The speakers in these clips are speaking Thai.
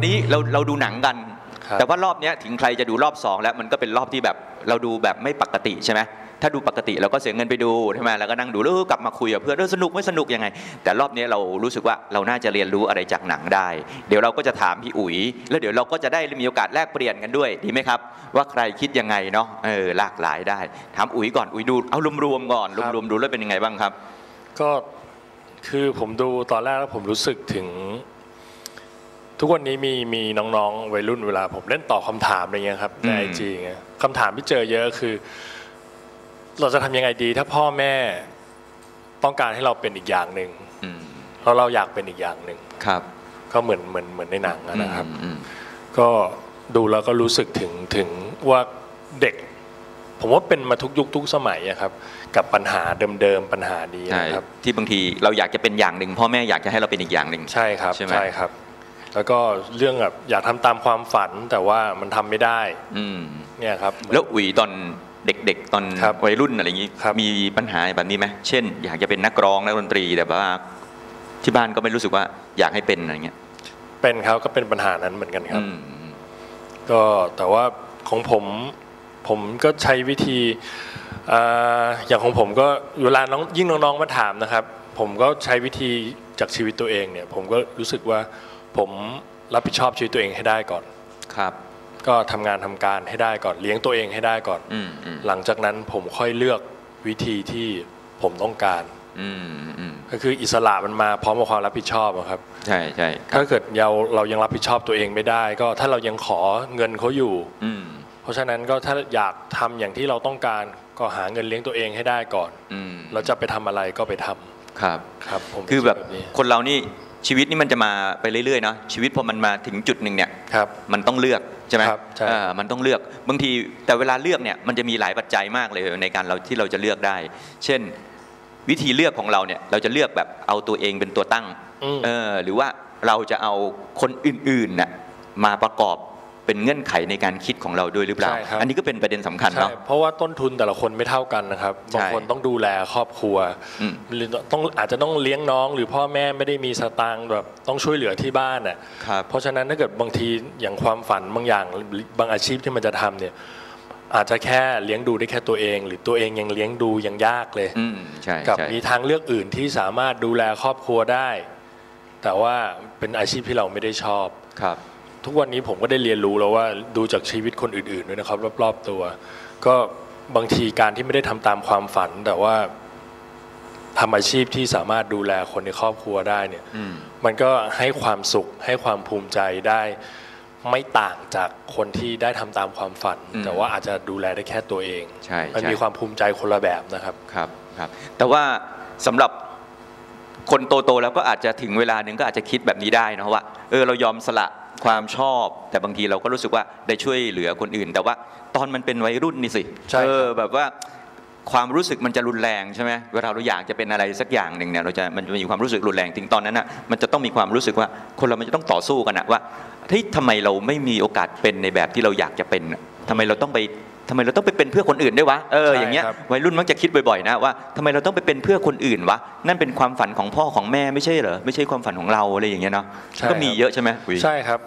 วันนี้เราดูหนังกันแต่ว่ารอบนี้ถึงใครจะดูรอบ2แล้วมันก็เป็นรอบที่แบบเราดูแบบไม่ปกติใช่ไหมถ้าดูปกติเราก็เสียเงินไปดูใช่ไหมแล้วก็นั่งดูแล้วกลับมาคุยกับเพื่อนสนุกไม่สนุกยังไงแต่รอบนี้เรารู้สึกว่าเราน่าจะเรียนรู้อะไรจากหนังได้เดี๋ยวเราก็จะถามพี่อุ๋ยแล้วเดี๋ยวเราก็จะได้มีโอกาสแลกเปลี่ยนกันด้วยดีไหมครับว่าใครคิดยังไงเนาะหลากหลายได้ถามอุ๋ยก่อนอุ๋ยดูเอารวมๆก่อนรวมๆดูแล้วเป็นยังไงบ้างครับก็คือผมดูตอนแรกแล้วผมรู้สึกถึงทุกวันนี้มีน้องๆวัยรุ่นเวลาผมเล่นตอบคำถามอะไรเงี้ยครับใน IG เงี้ยคำถามที่เจอเยอะคือเราจะทำยังไงดีถ้าพ่อแม่ต้องการให้เราเป็นอีกอย่างหนึ่งแล้วเราอยากเป็นอีกอย่างหนึ่งครับก็เหมือนในหนังนะครับก็ดูแล้วก็รู้สึกถึงว่าเด็กผมว่าเป็นมาทุกยุคทุกสมัยครับกับปัญหาเดิมๆปัญหานี้นะครับที่บางทีเราอยากจะเป็นอย่างหนึ่งพ่อแม่อยากจะให้เราเป็นอีกอย่างหนึ่งใช่ครับใช่ครับแล้วก็เรื่องแบบอยากทำตามความฝันแต่ว่ามันทำไม่ได้เนี่ยครับแล้วอุ๋ยตอนเด็กๆตอนวัยรุ่นอะไรอย่างนี้มีปัญหาแบบนี้ไหมเช่นอยากจะเป็นนักร้องนักดนตรีแต่ว่าที่บ้านก็ไม่รู้สึกว่าอยากให้เป็นอะไรเงี้ยเป็นครับก็เป็นปัญหานั้นเหมือนกันครับก็แต่ว่าของผมก็ใช้วิธีอย่างของผมก็เวลายิ่งน้องๆมาถามนะครับผมก็ใช้วิธีจากชีวิตตัวเองเนี่ยผมก็รู้สึกว่าผมรับผิดชอบชีวิตตัวเองให้ได้ก่อนครับก็ทำงานทำการให้ได้ก่อนเลี้ยงตัวเองให้ได้ก่อนหลังจากนั้นผมค่อยเลือกวิธีที่ผมต้องการก็คืออิสระมันมาพร้อมกับความรับผิดชอบครับใช่ใช่ถ้าเกิดเรายังรับผิดชอบตัวเองไม่ได้ก็ถ้าเรายังขอเงินเขาอยู่เพราะฉะนั้นก็ถ้าอยากทำอย่างที่เราต้องการก็หาเงินเลี้ยงตัวเองให้ได้ก่อนเราจะไปทำอะไรก็ไปทำครับผมคือแบบคนเรานี่ชีวิตนี่มันจะมาไปเรื่อยๆเนาะชีวิตพอมันมาถึงจุดหนึ่งเนี่ยมันต้องเลือกใช่ไหมมันต้องเลือกบางทีแต่เวลาเลือกเนี่ยมันจะมีหลายปัจจัยมากเลยในการที่เราจะเลือกได้เช่นวิธีเลือกของเราเนี่ยเราจะเลือกแบบเอาตัวเองเป็นตัวตั้งหรือว่าเราจะเอาคนอื่นๆน่ะมาประกอบเป็นเงื่อนไขในการคิดของเราด้วยหรือเปล่าอันนี้ก็เป็นประเด็นสำคัญเนาะเพราะว่าต้นทุนแต่ละคนไม่เท่ากันนะครับบางคนต้องดูแลครอบครัวหรืออาจจะต้องเลี้ยงน้องหรือพ่อแม่ไม่ได้มีสตางค์แบบต้องช่วยเหลือที่บ้านอ่ะเพราะฉะนั้นถ้าเกิดบางทีอย่างความฝันบางอย่างบางอาชีพที่มันจะทำเนี่ยอาจจะแค่เลี้ยงดูได้แค่ตัวเองหรือตัวเองยังเลี้ยงดูยังยากเลยกับมีทางเลือกอื่นที่สามารถดูแลครอบครัวได้แต่ว่าเป็นอาชีพที่เราไม่ได้ชอบทุกวันนี้ผมก็ได้เรียนรู้แล้วว่าดูจากชีวิตคนอื่นๆด้วยนะครับรอบๆตัวก็บางทีการที่ไม่ได้ทำตามความฝันแต่ว่าทำอาชีพที่สามารถดูแลคนในครอบครัวได้เนี่ยมันก็ให้ความสุขให้ความภูมิใจได้ไม่ต่างจากคนที่ได้ทำตามความฝันแต่ว่าอาจจะดูแลได้แค่ตัวเองมันมีความภูมิใจคนละแบบนะครับครับแต่ว่าสำหรับคนโตๆแล้วก็อาจจะถึงเวลาหนึ่งก็อาจจะคิดแบบนี้ได้นะว่าเรายอมสละความชอบแต่บางทีเราก็รู้สึกว่าได้ช่วยเหลือคนอื่นแต่ว่าตอนมันเป็นวัยรุ่นนี่สิแบบว่าความรู้สึกมันจะรุนแรงใช่ไหมเวลาเราอยากจะเป็นอะไรสักอย่างหนึ่งเนี่ยมันจะมีความรู้สึกรุนแรงถึงตอนนั้นน่ะมันจะต้องมีความรู้สึกว่าคนเรามันจะต้องต่อสู้กันนะว่าเฮ้ยทำไมเราไม่มีโอกาสเป็นในแบบที่เราอยากจะเป็นทำไมเราต้องไปเป็นเพื่อคนอื่นด้วยวะอย่างเงี้ยวัยรุ่นมักจะคิดบ่อยๆนะว่าทำไมเราต้องไปเป็นเพื่อคนอื่นวะนั่นเป็นความฝันของพ่อของแม่ไม่ใช่เหรอไม่ใช่ความฝันของเราอะไรอย่างเงี้ยเนาะก็มีเยอะใช่ไหมใช่ครับ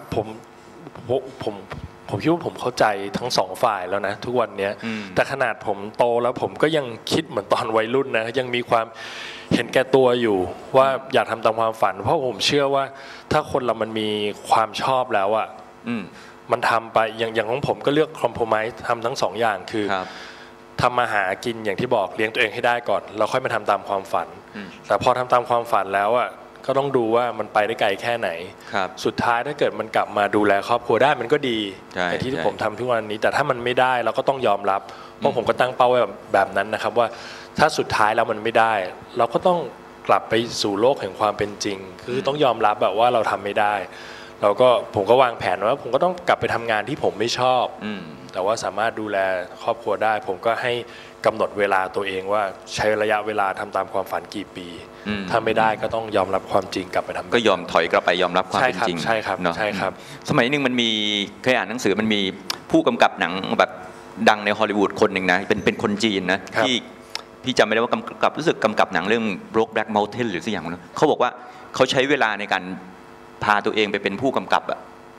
ผมคิดว่าผมเข้าใจทั้งสองฝ่ายแล้วนะทุกวันนี้แต่ขนาดผมโตแล้วผมก็ยังคิดเหมือนตอนวัยรุ่นนะยังมีความเห็นแก่ตัวอยู่ว่าอยากทำตามความฝันเพราะผมเชื่อว่าถ้าคนเรามันมีความชอบแล้วอ่ะมันทำไปอย่างของผมก็เลือกคอมโพรไมซ์ทำทั้งสองอย่างคือทำมาหากินอย่างที่บอกเลี้ยงตัวเองให้ได้ก่อนแล้วค่อยมาทำตามความฝันแต่พอทำตามความฝันแล้วอ่ะก็ต้องดูว่ามันไปได้ไกลแค่ไหนสุดท้ายถ้าเกิดมันกลับมาดูแลครอบครัวได้มันก็ดีอย่างที่ผมทำทุกวันนี้แต่ถ้ามันไม่ได้เราก็ต้องยอมรับเพราะผมก็ตั้งเป้าไว้แบบนั้นนะครับว่าถ้าสุดท้ายแล้วมันไม่ได้เราก็ต้องกลับไปสู่โลกแห่งความเป็นจริงคือต้องยอมรับแบบว่าเราทำไม่ได้ผมก็วางแผนว่าผมก็ต้องกลับไปทำงานที่ผมไม่ชอบแต่ว่าสามารถดูแลครอบครัวได้ผมก็ให้กำหนดเวลาตัวเองว่าใช้ระยะเวลาทำตามความฝันกี่ปีถ้าไม่ได้ก็ต้องยอมรับความจริงกลับไปทำก็ยอมถอยกลับไปยอมรับความเป็นจริงใช่ครับใช่ครับสมัยหนึ่งมันมีเคยอ่านหนังสือมันมีผู้กำกับหนังแบบดังในฮอลลีวูดคนหนึ่งนะเป็นคนจีนนะที่พี่จำไม่ได้ว่ากำกับรู้สึกกำกับหนังเรื่อง Brokeback Mountain หรือสักอย่างนึงเขาบอกว่าเขาใช้เวลาในการพาตัวเองไปเป็นผู้กำกับ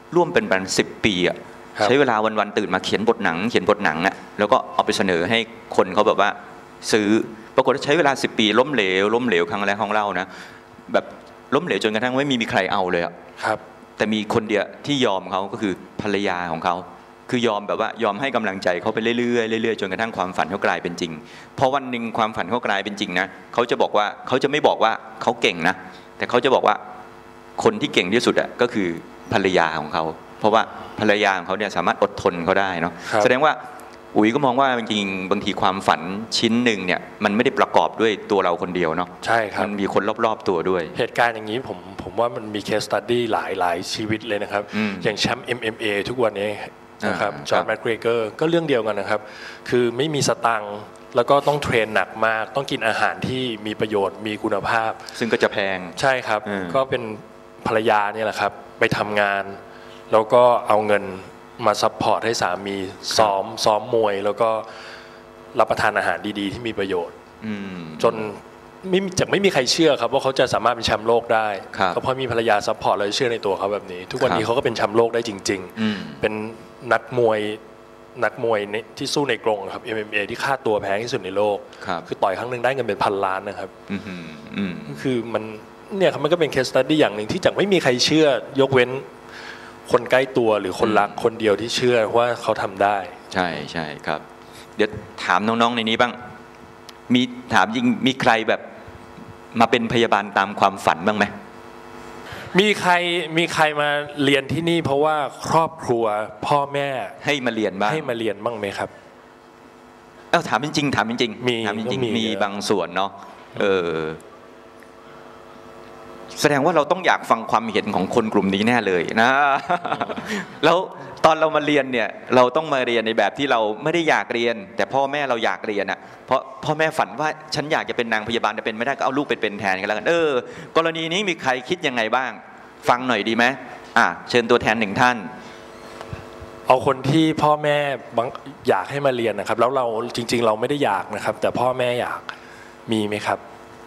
ร่วมเป็นประมาณ10 ปีอ่ะใช้เวลาวันๆตื่นมาเขียนบทหนังอ่ะแล้วก็เอาไปเสนอให้คนเขาแบบว่าซื้อปรากฏว่าใช้เวลา10 ปีล้มเหลวครั้งแรกของเรานะแบบล้มเหลวจนกระทั่งไม่มีใครเอาเลยอ่ะครับแต่มีคนเดียวที่ยอมเขาก็คือภรรยาของเขาคือยอมแบบว่ายอมให้กำลังใจเขาไปเรื่อยๆจนกระทั่งความฝันเขากลายเป็นจริงพอวันหนึ่งความฝันเขากลายเป็นจริงนะเขาจะไม่บอกว่าเขาเก่งนะแต่เขาจะบอกว่าคนที่เก่งที่สุดอ่ะก็คือภรรยาของเขาเพราะว่าภรรยาของเขาเนี่ยสามารถอดทนเขาได้เนาะแสดงว่าอุ๋ยก็มองว่าจริงๆบางทีความฝันชิ้นหนึ่งเนี่ยมันไม่ได้ประกอบด้วยตัวเราคนเดียวเนาะใช่ครับมันมีคนรอบๆตัวด้วยเหตุการณ์อย่างนี้ผมว่ามันมี case study หลายชีวิตเลยนะครับอย่างแชมป์ MMA ทุกวันนี้นะครับจอห์นแมคเกรเกอร์ก็เรื่องเดียวกันนะครับคือไม่มีสตังค์แล้วก็ต้องเทรนหนักมากต้องกินอาหารที่มีประโยชน์มีคุณภาพซึ่งก็จะแพงใช่ครับก็เป็นภรรยาเนี่ยแหละครับไปทำงานแล้วก็เอาเงินมาซัพพอร์ตให้สามีซ้อมมวยแล้วก็รับประทานอาหารดีๆที่มีประโยชน์จนไม่มีใครเชื่อครับว่าเขาจะสามารถเป็นแชมป์โลกได้ก็เพราะมีภรรยาซัพพอร์ตเลยเชื่อในตัวเขาแบบนี้ทุกวันนี้เขาก็เป็นแชมป์โลกได้จริงๆเป็นนักมวยที่สู้ในกรงครับ MMA ที่ค่าตัวแพงที่สุดในโลกคือต่อยครั้งหนึ่งได้เงินเป็นพันล้านนะครับคือมันเนี่ยครับมันก็เป็น case study อย่างหนึ่งที่จะไม่มีใครเชื่อยกเว้นคนใกล้ตัวหรือคนรักคนเดียวที่เชื่อว่าเขาทำได้ใช่ครับเดี๋ยวถามน้องๆในนี้บ้างถามจริงมีใครแบบมาเป็นพยาบาลตามความฝันบ้างไหมมีใครมาเรียนที่นี่เพราะว่าครอบครัวพ่อแม่ให้มาเรียนบ้างไหมครับถามจริงมีบางส่วนเนาะแสดงว่าเราต้องอยากฟังความเห็นของคนกลุ่มนี้แน่เลยนะแล้วตอนเรามาเรียนเนี่ยเราต้องมาเรียนในแบบที่เราไม่ได้อยากเรียนแต่พ่อแม่เราอยากเรียนอ่ะเพราะพ่อแม่ฝันว่าฉันอยากจะเป็นนางพยาบาลแต่เป็นไม่ได้ก็เอาลูกเป็นแทนกันแล้วกันกรณีนี้มีใครคิดยังไงบ้างฟังหน่อยดีไหมเชิญตัวแทน1 ท่านเอาคนที่พ่อแม่อยากให้มาเรียนนะครับแล้วเราจริงๆเราไม่ได้อยากนะครับแต่พ่อแม่อยากมีไหมครับ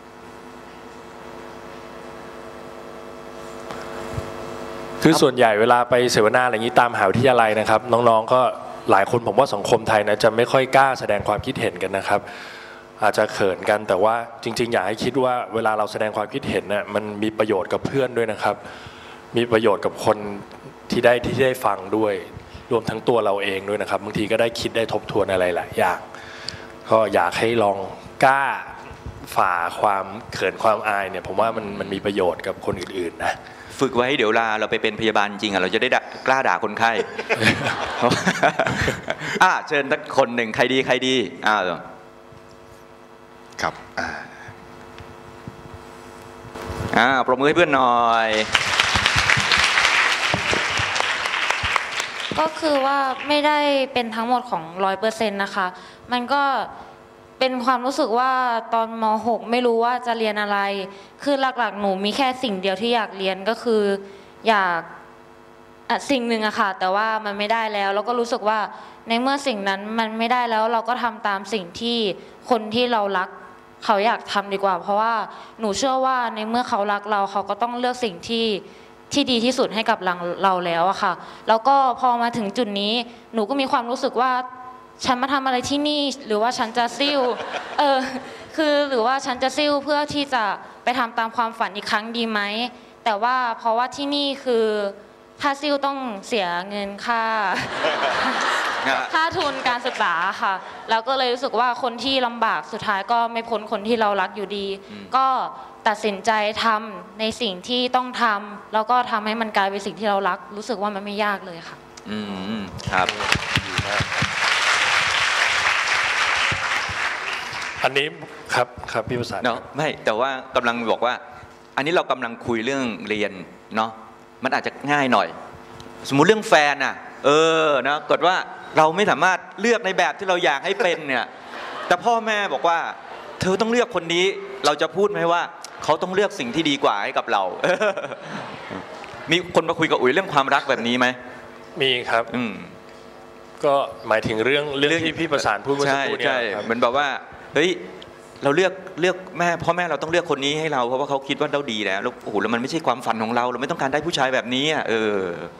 คือส่วนใหญ่เวลาไปเสวนาอะไรอย่างนี้ตามมหาวิทยาลัยนะครับน้องๆก็หลายคนผมว่าสังคมไทยนะจะไม่ค่อยกล้าแสดงความคิดเห็นกันนะครับอาจจะเขินกันแต่ว่าจริงๆอยากให้คิดว่าเวลาเราแสดงความคิดเห็นน่ะมันมีประโยชน์กับเพื่อนด้วยนะครับมีประโยชน์กับคนที่ได้ฟังด้วยรวมทั้งตัวเราเองด้วยนะครับบางทีก็ได้คิดได้ทบทวนอะไรหลายอย่างก็อยากให้ลองกล้าฝ่าความเขินความอายเนี่ยผมว่ามันมีประโยชน์กับคนอื่นๆนะฝึกไว้เดี๋ยวเราไปเป็นพยาบาลจริงเราจะได้กล้าด่าคนไข้เชิญคนหนึ่งใครดีครับปรบมือให้เพื่อนหน่อยก็คือว่าไม่ได้เป็นทั้งหมดของ 100% นะคะมันก็เป็นความรู้สึกว่าตอนม.6 ไม่รู้ว่าจะเรียนอะไรคือหลักๆหนูมีแค่สิ่งเดียวที่อยากเรียนก็คืออยากสิ่งหนึ่งอะค่ะแต่ว่ามันไม่ได้แล้วก็รู้สึกว่าในเมื่อสิ่งนั้นมันไม่ได้แล้วเราก็ทำตามสิ่งที่คนที่เรารักเขาอยากทำดีกว่าเพราะว่าหนูเชื่อว่าในเมื่อเขารักเราเขาก็ต้องเลือกสิ่งที่ดีที่สุดให้กับเราแล้วอะค่ะแล้วก็พอมาถึงจุดนี้หนูก็มีความรู้สึกว่าฉันมาทำอะไรที่นี่หรือว่าฉันจะซิ่วคือหรือว่าฉันจะซิ่วเพื่อที่จะไปทำตามความฝันอีกครั้งดีไหมแต่ว่าเพราะว่าที่นี่คือถ้าซิ่วต้องเสียเงินค่าทุนการศึกษาค่ะแล้วก็เลยรู้สึกว่าคนที่ลำบากสุดท้ายก็ไม่พ้นคนที่เรารักอยู่ดีก็ตัดสินใจทำในสิ่งที่ต้องทำแล้วก็ทำให้มันกลายเป็นสิ่งที่เรารักรู้สึกว่ามันไม่ยากเลยค่ะครับอันนี้ครับพี่ประสานเนาะไม่แต่ว่ากำลังบอกว่าอันนี้เรากำลังคุยเรื่องเรียนเนาะมันอาจจะง่ายหน่อยสมมุติเรื่องแฟนนะนะกดว่าเราไม่สามารถเลือกในแบบที่เราอยากให้เป็นเนี่ยแต่พ่อแม่บอกว่าเธอต้องเลือกคนนี้เราจะพูดไหมว่าเขาต้องเลือกสิ่งที่ดีกว่าให้กับเรามีคนมาคุยกับอุ๋ยเรื่องความรักแบบนี้ไหมมีครับก็หมายถึงเรื่องที่พี่ประสานพูดเมื่อสักครู่นี้เหมือนแบบว่าเฮ้ยเราเลือกแม่พ่อแม่เราต้องเลือกคนนี้ให้เราเพราะว่าเขาคิดว่าเราดีแล้วโอ้โหแล้วมันไม่ใช่ความฝันของเราไม่ต้องการได้ผู้ชายแบบนี้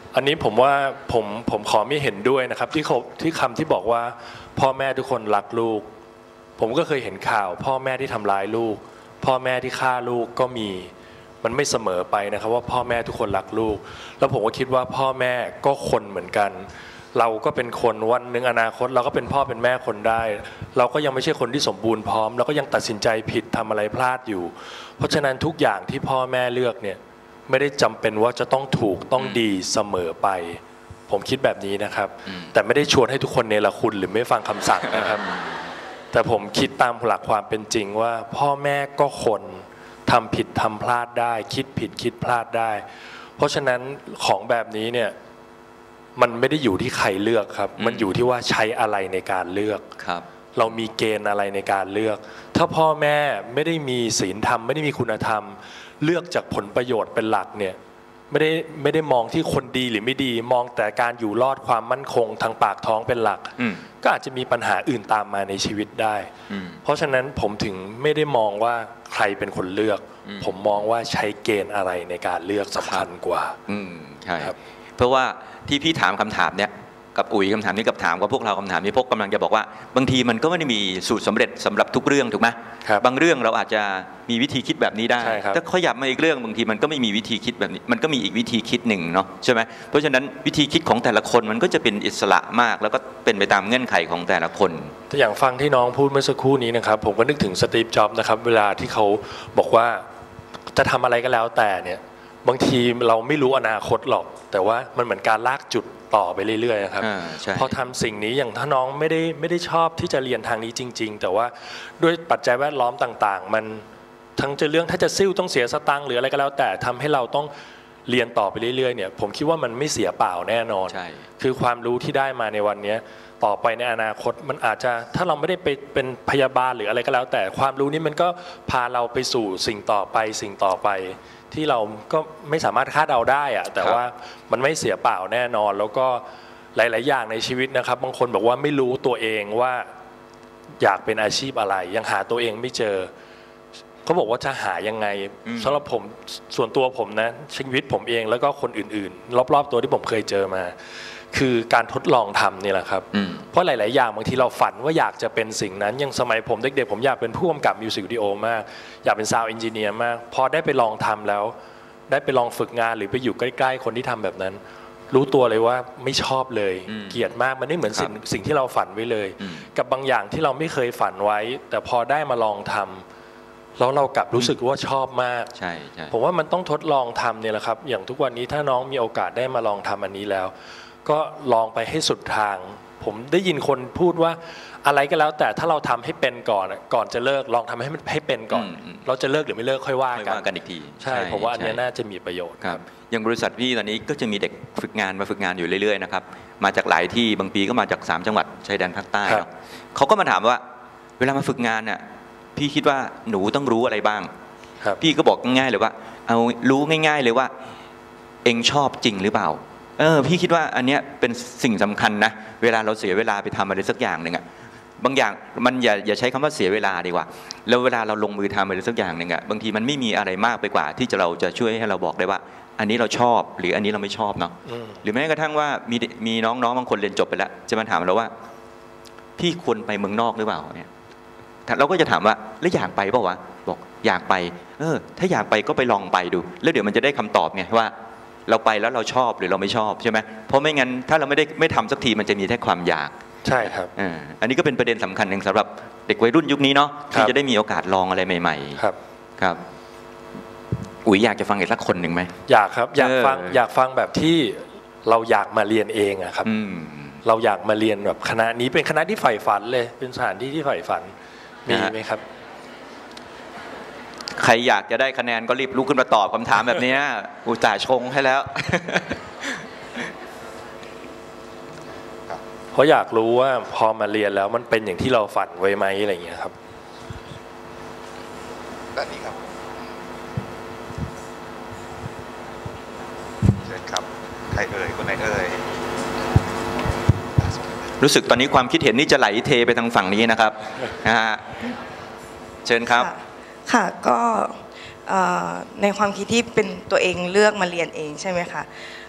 อันนี้ผมว่าผมขอไม่เห็นด้วยนะครับที่คำที่บอกว่าพ่อแม่ทุกคนรักลูกผมก็เคยเห็นข่าวพ่อแม่ที่ทำร้ายลูกพ่อแม่ที่ฆ่าลูกก็มีมันไม่เสมอไปนะครับว่าพ่อแม่ทุกคนรักลูกแล้วผมก็คิดว่าพ่อแม่ก็คนเหมือนกันเราก็เป็นคนวันหนึ่งอนาคตเราก็เป็นพ่อเป็นแม่คนได้เราก็ยังไม่ใช่คนที่สมบูรณ์พร้อมเราก็ยังตัดสินใจผิดทำอะไรพลาดอยู่เพราะฉะนั้นทุกอย่างที่พ่อแม่เลือกเนี่ยไม่ได้จำเป็นว่าจะต้องถูกต้องดีเสมอไปผมคิดแบบนี้นะครับแต่ไม่ได้ชวนให้ทุกคนเนรคุณหรือไม่ฟังคำสั่งนะครับแต่ผมคิดตามหลักความเป็นจริงว่าพ่อแม่ก็คนทำผิดทำพลาดได้คิดผิดคิดพลาดได้เพราะฉะนั้นของแบบนี้เนี่ยมันไม่ได้อยู่ที่ใครเลือกครับมันอยู่ที่ว่าใช้อะไรในการเลือกครับเรามีเกณฑ์อะไรในการเลือกถ้าพ่อแม่ไม่ได้มีศีลธรรมไม่ได้มีคุณธรรมเลือกจากผลประโยชน์เป็นหลักเนี่ยไม่ได้มองที่คนดีหรือไม่ดีมองแต่การอยู่รอดความมั่นคงทางปากท้องเป็นหลักก็อาจจะมีปัญหาอื่นตามมาในชีวิตได้เพราะฉะนั้นผมถึงไม่ได้มองว่าใครเป็นคนเลือกผมมองว่าใช้เกณฑ์อะไรในการเลือกสำคัญกว่าใช่เพราะว่าที่พี่ถามคำถามเนี้ยกับอุ๋ยคำถามนี้กับถามกับพวกเราคำถามนี้พวกกำลังจะบอกว่าบางทีมันก็ไม่ได้มีสูตรสำเร็จสำหรับทุกเรื่องถูกไหมบางเรื่องเราอาจจะมีวิธีคิดแบบนี้ได้ถ้าขยับมาอีกเรื่องบางทีมันก็ไม่มีวิธีคิดแบบนี้มันก็มีอีกวิธีคิดหนึ่งเนาะใช่ไหมเพราะฉะนั้นวิธีคิดของแต่ละคนมันก็จะเป็นอิสระมากแล้วก็เป็นไปตามเงื่อนไขของแต่ละคนถ้าอย่างฟังที่น้องพูดเมื่อสักครู่นี้นะครับผมก็นึกถึงสตีฟ จ็อบส์นะครับเวลาที่เขาบอกว่าจะทำอะไรก็แล้วแต่เนี่ยบางทีเราไม่รู้อนาคตหรอกแต่ว่ามันเหมือนการลากจุดต่อไปเรื่อยๆนะครับพอทำสิ่งนี้อย่างถ้าน้องไม่ได้ชอบที่จะเรียนทางนี้จริงๆแต่ว่าด้วยปัจจัยแวดล้อมต่างๆมันทั้งจะเรื่องถ้าจะซิ่วต้องเสียสตังค์หรืออะไรก็แล้วแต่ทำให้เราต้องเรียนต่อไปเรื่อยๆเนี่ยผมคิดว่ามันไม่เสียเปล่าแน่นอนคือความรู้ที่ได้มาในวันนี้ต่อไปในอนาคตมันอาจจะถ้าเราไม่ได้ไปเป็นพยาบาลหรืออะไรก็แล้วแต่ความรู้นี้มันก็พาเราไปสู่สิ่งต่อไปที่เราก็ไม่สามารถคาดเดาได้อะแต่ว่ามันไม่เสียเปล่าแน่นอนแล้วก็หลายๆอย่างในชีวิตนะครับบางคนบอกว่าไม่รู้ตัวเองว่าอยากเป็นอาชีพอะไรยังหาตัวเองไม่เจอเขาบอกว่าจะหายังไงสำหรับผมส่วนตัวผมนะชีวิตผมเองแล้วก็คนอื่นๆรอบๆตัวที่ผมเคยเจอมาคือการทดลองทำนี่แหละครับเพราะหลายๆอย่างบางทีเราฝันว่าอยากจะเป็นสิ่งนั้นอย่างสมัยผมเด็กๆผมอยากเป็นผู้กำกับมิวสิกวิดีโอมากอยากเป็นซาวด์เอนจิเนียร์มากพอได้ไปลองทำแล้วได้ไปลองฝึกงานหรือไปอยู่ใกล้ๆคนที่ทำแบบนั้นรู้ตัวเลยว่าไม่ชอบเลยเกลียดมากมันไม่เหมือนสิ่งที่เราฝันไว้เลยกับบางอย่างที่เราไม่เคยฝันไว้แต่พอได้มาลองทำแล้วเรากลับรู้สึกว่าชอบมากใช่ผมว่ามันต้องทดลองทำเนี่ยแหละครับอย่างทุกวันนี้ถ้าน้องมีโอกาสได้มาลองทำอันนี้แล้วก็ลองไปให้สุดทางผมได้ยินคนพูดว่าอะไรก็แล้วแต่ถ้าเราทำให้เป็นก่อนจะเลิกลองทำให้มันให้เป็นก่อนเราจะเลิกหรือไม่เลิกค่อยว่ากันอีกทีใช่ผมว่าอันนี้น่าจะมีประโยชน์ครับอย่างบริษัทพี่ตอนนี้ก็จะมีเด็กฝึกงานมาฝึกงานอยู่เรื่อยๆนะครับมาจากหลายที่บางปีก็มาจาก3จังหวัดชายแดนภาคใต้เขาก็มาถามว่าเวลามาฝึกงานน่ะพี่คิดว่าหนูต้องรู้อะไรบ้างพี่ก็บอกง่ายๆเลยว่าเอารู้ง่ายๆเลยว่าเองชอบจริงหรือเปล่าพี่คิดว่าอันเนี้ยเป็นสิ่งสำคัญนะเวลาเราเสียเวลาไปทำอะไรสักอย่างหนึ่งอะบางอย่างมันอย่าใช้คำว่าเสียเวลาดีกว่าแล้วเวลาเราลงมือทำอะไรสักอย่างหนึ่งอะบางทีมันไม่มีอะไรมากไปกว่าที่เราจะช่วยให้เราบอกได้ว่าอันนี้เราชอบหรืออันนี้เราไม่ชอบเนาะหรือแม้กระทั่งว่ามีน้องๆบางคนเรียนจบไปแล้วจะมาถามเราว่าพี่ควรไปเมืองนอกหรือเปล่าเนี่ยเราก็จะถามว่าแล้วอยากไปเปล่าวะบอกอยากไปถ้าอยากไปก็ไปลองไปดูแล้วเดี๋ยวมันจะได้คำตอบไงว่าเราไปแล้วเราชอบหรือเราไม่ชอบใช่ไหมเพราะไม่งั้นถ้าเราไม่ทำสักทีมันจะมีแค่ความอยากใช่ครับอันนี้ก็เป็นประเด็นสำคัญหนึ่งสำหรับเด็กวัยรุ่นยุคนี้เนาะที่จะได้มีโอกาสลองอะไรใหม่ๆครับอุ๋ยอยากจะฟังอีกสักคนหนึ่งไหมอยากครับอยากฟังแบบที่เราอยากมาเรียนเองอะครับเราอยากมาเรียนแบบคณะนี้เป็นคณะที่ใฝ่ฝันเลยเป็นสถานที่ที่ใฝ่ฝันมีไหมครับใครอยากจะได้คะแนนก็รีบลุกขึ้นมาตอบคำถามแบบนี้อุตส่าห์ชงให้แล้วเพราะอยากรู้ว่าพอมาเรียนแล้วมันเป็นอย่างที่เราฝันไว้ไหมอะไรอย่างเงี้ยครับด้านนี้ครับเชิญครับใครเอ่ยคนไหนเอ่ยรู้สึกตอนนี้ความคิดเห็นนี่จะไหลเทไปทางฝั่งนี้นะครับเชิญครับค่ะก็ในความคิดที่เป็นตัวเองเลือกมาเรียนเองใช่ไหมคะ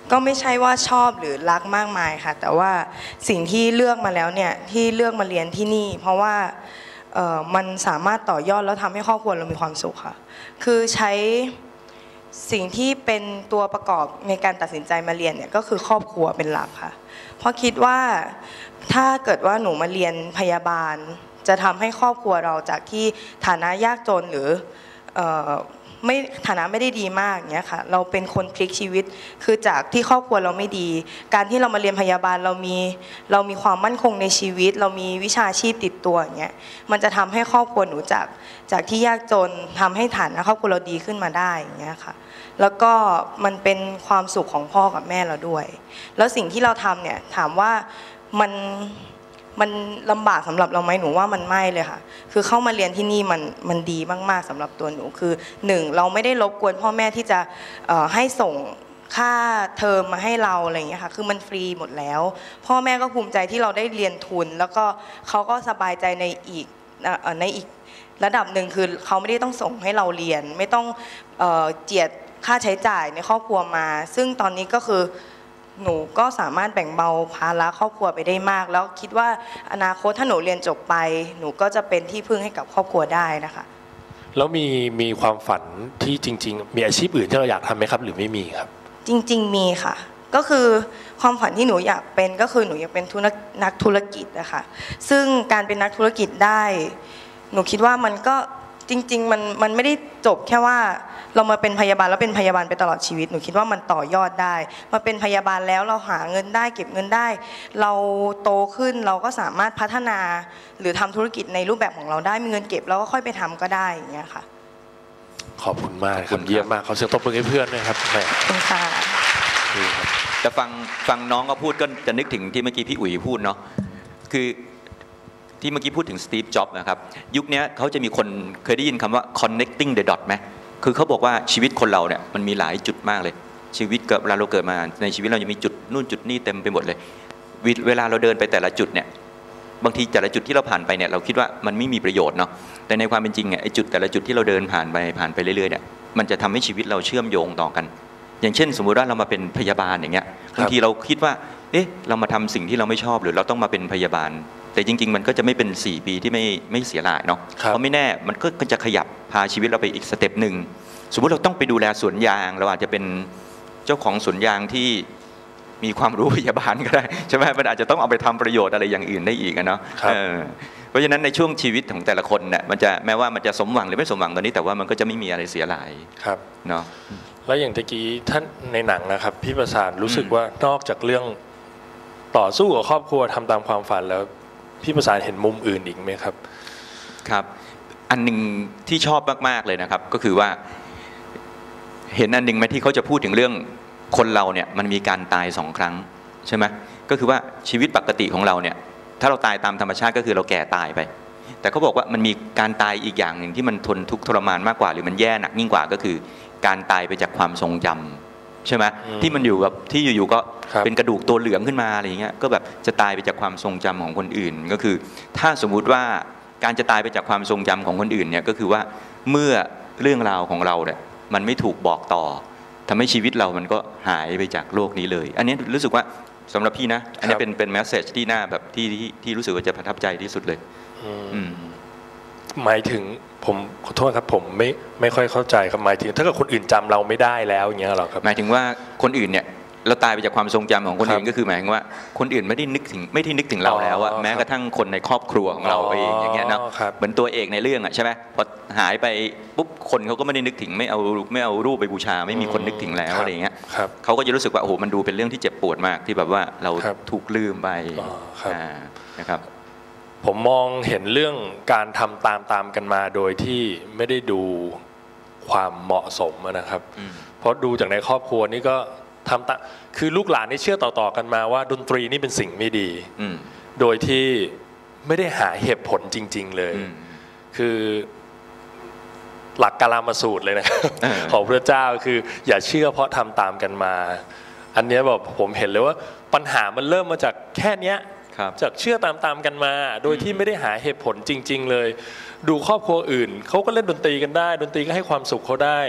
ก็ไม่ใช่ว่าชอบหรือรักมากมายค่ะแต่ว่าสิ่งที่เลือกมาแล้วเนี่ยที่เลือกมาเรียนที่นี่เพราะว่ามันสามารถต่อยอดแล้วทำให้ครอบครัวเรามีความสุขค่ะคือใช้สิ่งที่เป็นตัวประกอบในการตัดสินใจมาเรียนเนี่ยก็คือครอบครัวเป็นหลักค่ะเพราะคิดว่าถ้าเกิดว่าหนูมาเรียนพยาบาลจะทำให้ครอบครัวเราจากที่ฐานะยากจนหรือไม่ฐานะไม่ได้ดีมากเนี้ยค่ะเราเป็นคนพลิกชีวิตคือจากที่ครอบครัวเราไม่ดีการที่เรามาเรียนพยาบาลเรามีความมั่นคงในชีวิตเรามีวิชาชีพติดตัวอย่างเงี้ยมันจะทำให้ครอบครัวหนูจากที่ยากจนทำให้ฐานะครอบครัวเราดีขึ้นมาได้อย่างเงี้ยค่ะแล้วก็มันเป็นความสุขของพ่อกับแม่เราด้วยแล้วสิ่งที่เราทำเนี่ยถามว่ามันลำบากสำหรับเราไหมหนูว่ามันไม่เลยค่ะคือเข้ามาเรียนที่นี่มันดีมากๆสำหรับตัวหนูคือ1เราไม่ได้รบกวนพ่อแม่ที่จะให้ส่งค่าเทอมมาให้เราอะไรอย่างเงี้ยค่ะคือมันฟรีหมดแล้วพ่อแม่ก็ภูมิใจที่เราได้เรียนทุนแล้วก็เขาก็สบายใจในอีกระดับหนึ่งคือเขาไม่ได้ต้องส่งให้เราเรียนไม่ต้องเจียดค่าใช้จ่ายในครอบครัวมาซึ่งตอนนี้ก็คือหนูก็สามารถแบ่งเบาภาระครอบครัวไปได้มากแล้วคิดว่าอนาคตถ้าหนูเรียนจบไปหนูก็จะเป็นที่พึ่งให้กับครอบครัวได้นะคะแล้วมีความฝันที่จริงๆมีอาชีพอื่นที่เราอยากทำไหมครับหรือไม่มีครับจริงๆมีค่ะก็คือความฝันที่หนูอยากเป็นก็คือหนูอยากเป็นนักธุรกิจนะคะซึ่งการเป็นนักธุรกิจได้หนูคิดว่ามันก็จริงๆมันไม่ได้จบแค่ว่าเรามาเป็นพยาบาลแล้วเป็นพยาบาลไปตลอดชีวิตหนูคิดว่ามันต่อยอดได้มาเป็นพยาบาลแล้วเราหาเงินได้เก็บเงินได้เราโตขึ้นเราก็สามารถพัฒนาหรือทำธุรกิจในรูปแบบของเราได้มีเงินเก็บแล้วก็ค่อยไปทำก็ได้อย่างเงี้ยค่ะขอบคุณมากครับเยี่ยมมากเขาเสียงตบมือให้เพื่อนด้วยครับแม่ขอบคุณค่ะแต่ฟังน้องก็พูดก็จะนึกถึงที่เมื่อกี้พี่อุ๋ยพูดเนาะคือที่เมื่อกี้พูดถึงสตีฟ จ็อบส์นะครับยุคนี้เขาจะมีคนเคยได้ยินคำว่า connecting the dot ไหมคือเขาบอกว่าชีวิตคนเราเนี่ยมันมีหลายจุดมากเลยชีวิตเวลาเราเกิดมาในชีวิตเราจะมีจุดนู่นจุดนี่เต็มไปหมดเลยเวลาเราเดินไปแต่ละจุดเนี่ยบางทีแต่ละจุดที่เราผ่านไปเนี่ยเราคิดว่ามันไม่มีประโยชน์เนาะแต่ในความเป็นจริงไอ้จุดแต่ละจุดที่เราเดินผ่านไปเรื่อยๆเนี่ยมันจะทำให้ชีวิตเราเชื่อมโยงต่อกันอย่างเช่นสมมุติว่าเรามาเป็นพยาบาลอย่างเงี้ยบางทีเราคิดว่าเอ๊ะเรามาทำสิ่งที่เราไม่ชอบหรือเราต้องมาเป็นพยาบาลแต่จริงๆมันก็จะไม่เป็น4ปีที่ไม่เสียหายเนาะเพราะไม่แน่มันก็จะขยับพาชีวิตเราไปอีกสเต็ปหนึ่งสมมุติเราต้องไปดูแลสวนยางเราอาจจะเป็นเจ้าของสวนยางที่มีความรู้พยาบาลก็ได้ใช่ไหมมันอาจจะต้องเอาไปทำประโยชน์อะไรอย่างอื่นได้อีกเนาะเพราะฉะนั้นในช่วงชีวิตของแต่ละคนเนี่ยมันจะแม้ว่ามันจะสมหวังหรือไม่สมหวังตอนนี้แต่ว่ามันก็จะไม่มีอะไรเสียหายครับเนาะแล้วอย่างตะกี้ท่านในหนังนะครับพี่ประสานรู้สึกว่านอกจากเรื่องต่อสู้กับครอบครัวทำตามความฝันแล้วพี่ประสานเห็นมุมอื่นอีกไหมครับครับอันหนึ่งที่ชอบมากๆเลยนะครับก็คือว่าเห็นอันหนึ่งไหมที่เขาจะพูดถึงเรื่องคนเราเนี่ยมันมีการตาย2 ครั้งใช่ไหมก็คือว่าชีวิตปกติของเราเนี่ยถ้าเราตายตามธรรมชาติก็คือเราแก่ตายไปแต่เขาบอกว่ามันมีการตายอีกอย่างหนึ่งที่มันทนทุกข์ทรมานมากกว่าหรือมันแย่หนักยิ่งกว่าก็คือการตายไปจากความทรงจำใช่ไหมที่มันอยู่กับที่อยู่ๆก็เป็นกระดูกตัวเหลืองขึ้นมาอะไรอย่างเงี้ยก็แบบจะตายไปจากความทรงจำของคนอื่นก็คือถ้าสมมุติว่าการจะตายไปจากความทรงจำของคนอื่นเนี่ยก็คือว่าเมื่อเรื่องราวของเราเนี่ยมันไม่ถูกบอกต่อทำให้ชีวิตเรามันก็หายไปจากโลกนี้เลยอันนี้รู้สึกว่าสำหรับพี่นะอันนี้เป็นแมสเซจที่น่าแบบที่รู้สึกว่าจะประทับใจที่สุดเลยหมายถึงผมขอโทษครับผมไม่ค่อยเข้าใจครับหมายถึงถ้าเกิดคนอื่นจำเราไม่ได้แล้วอย่างเงี้ยหรอครับหมายถึงว่าคนอื่นเนี่ยเราตายไปจากความทรงจำของคนอื่นก็คือหมายถึงว่าคนอื่นไม่ได้นึกถึงเราแล้วอะแม้กระทั่งคนในครอบครัวของเราเองอย่างเงี้ยเนาะเหมือนตัวเอกในเรื่องอะใช่ไหมพอหายไปปุ๊บคนเขาก็ไม่ได้นึกถึงไม่เอารูปไปบูชาไม่มีคนนึกถึงแล้วอะไรเงี้ยเขาก็จะรู้สึกว่าโอ้โหมันดูเป็นเรื่องที่เจ็บปวดมากที่แบบว่าเราถูกลืมไปนะครับผมมองเห็นเรื่องการทำตามกันมาโดยที่ไม่ได้ดูความเหมาะสมนะครับเพราะดูจากในครอบครัวนี่ก็ทำคือลูกหลานนี่เชื่อต่อๆกันมาว่าดนตรีนี่เป็นสิ่งไม่ดีโดยที่ไม่ได้หาเหตุผลจริงๆเลยคือหลักกาลามสูตรเลยนะครับของพระเจ้าคืออย่าเชื่อเพราะทำตามกันมาอันนี้แบบผมเห็นเลยว่าปัญหามันเริ่มมาจากแค่เนี้ยจากเชื่อตามกันมาโดยที่ไม่ได้หาเหตุผลจริงๆเลยดูครอบครัวอื่นเขาก็เล่นดนตรีกันได้ดนตรีก็ให้ความสุขเขาได้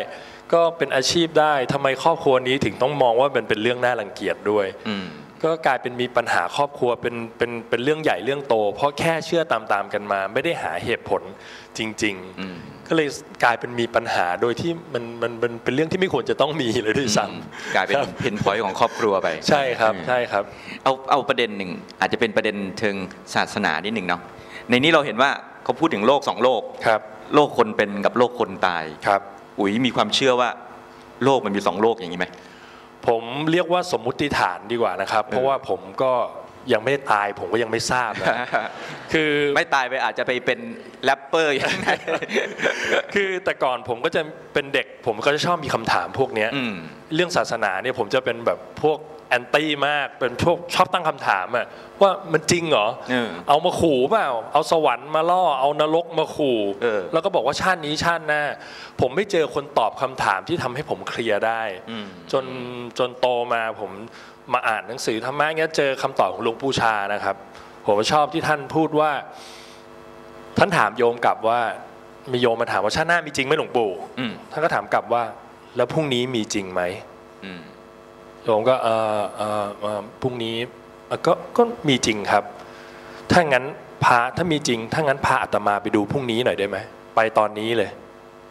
ก็เป็นอาชีพได้ทำไมครอบครัวนี้ถึงต้องมองว่ามันเป็นเรื่องน่ารังเกียจด้วยก็กลายเป็นมีปัญหาครอบครัวเป็นเรื่องใหญ่เรื่องโตเพราะแค่เชื่อตามๆกันมาไม่ได้หาเหตุผลจริงๆก็เลยกลายเป็นมีปัญหาโดยที่มันเป็นเรื่องที่ไม่ควรจะต้องมีเลยด้วยซ้ำกลายเป็นเพนพอยต์ของครอบครัวไปใช่ครับใช่ครับเอาประเด็นหนึ่งอาจจะเป็นประเด็นเชิงศาสนานิดหนึ่งเนาะในนี้เราเห็นว่าเขาพูดถึงโลก2โลกโลกคนเป็นกับโลกคนตายอุ๋ยมีความเชื่อว่าโลกมันมี2โลกอย่างนี้ไหมผมเรียกว่าสมมุติฐานดีกว่านะครับเพราะว่าผมก็ยังไม่ได้ตายผมก็ยังไม่ทราบนะคือไม่ตายไปอาจจะไปเป็นแรปเปอร์อย่างไรคือแต่ก่อนผมก็จะเป็นเด็กผมก็จะชอบมีคำถามพวกนี้เรื่องศาสนาเนี่ยผมจะเป็นแบบพวกแอนตี้มากเป็นพวกชอบตั้งคำถามอะว่ามันจริงเหรอเอามาขู่เปล่าเอาสวรรค์มาล่อเอานรกมาขู่แล้วก็บอกว่าชาตินี้ชาติหน้าผมไม่เจอคนตอบคำถามที่ทำให้ผมเคลียร์ได้จนโตมาผมมาอ่านหนังสือธรรมะเงี้ยเจอคำตอบของหลวงปู่ชานะครับผมชอบที่ท่านพูดว่าท่านถามโยมกลับว่ามีโยมมาถามว่าชาติหน้ามีจริงไหมหลวงปู่ท่านก็ถามกลับว่าแล้วพรุ่งนี้มีจริงไหมโยมก็พรุ่งนี้ก็มีจริงครับถ้างั้นถ้ามีจริงถ้างั้นพาอาตมาไปดูพรุ่งนี้หน่อยได้ไหมไปตอนนี้เลย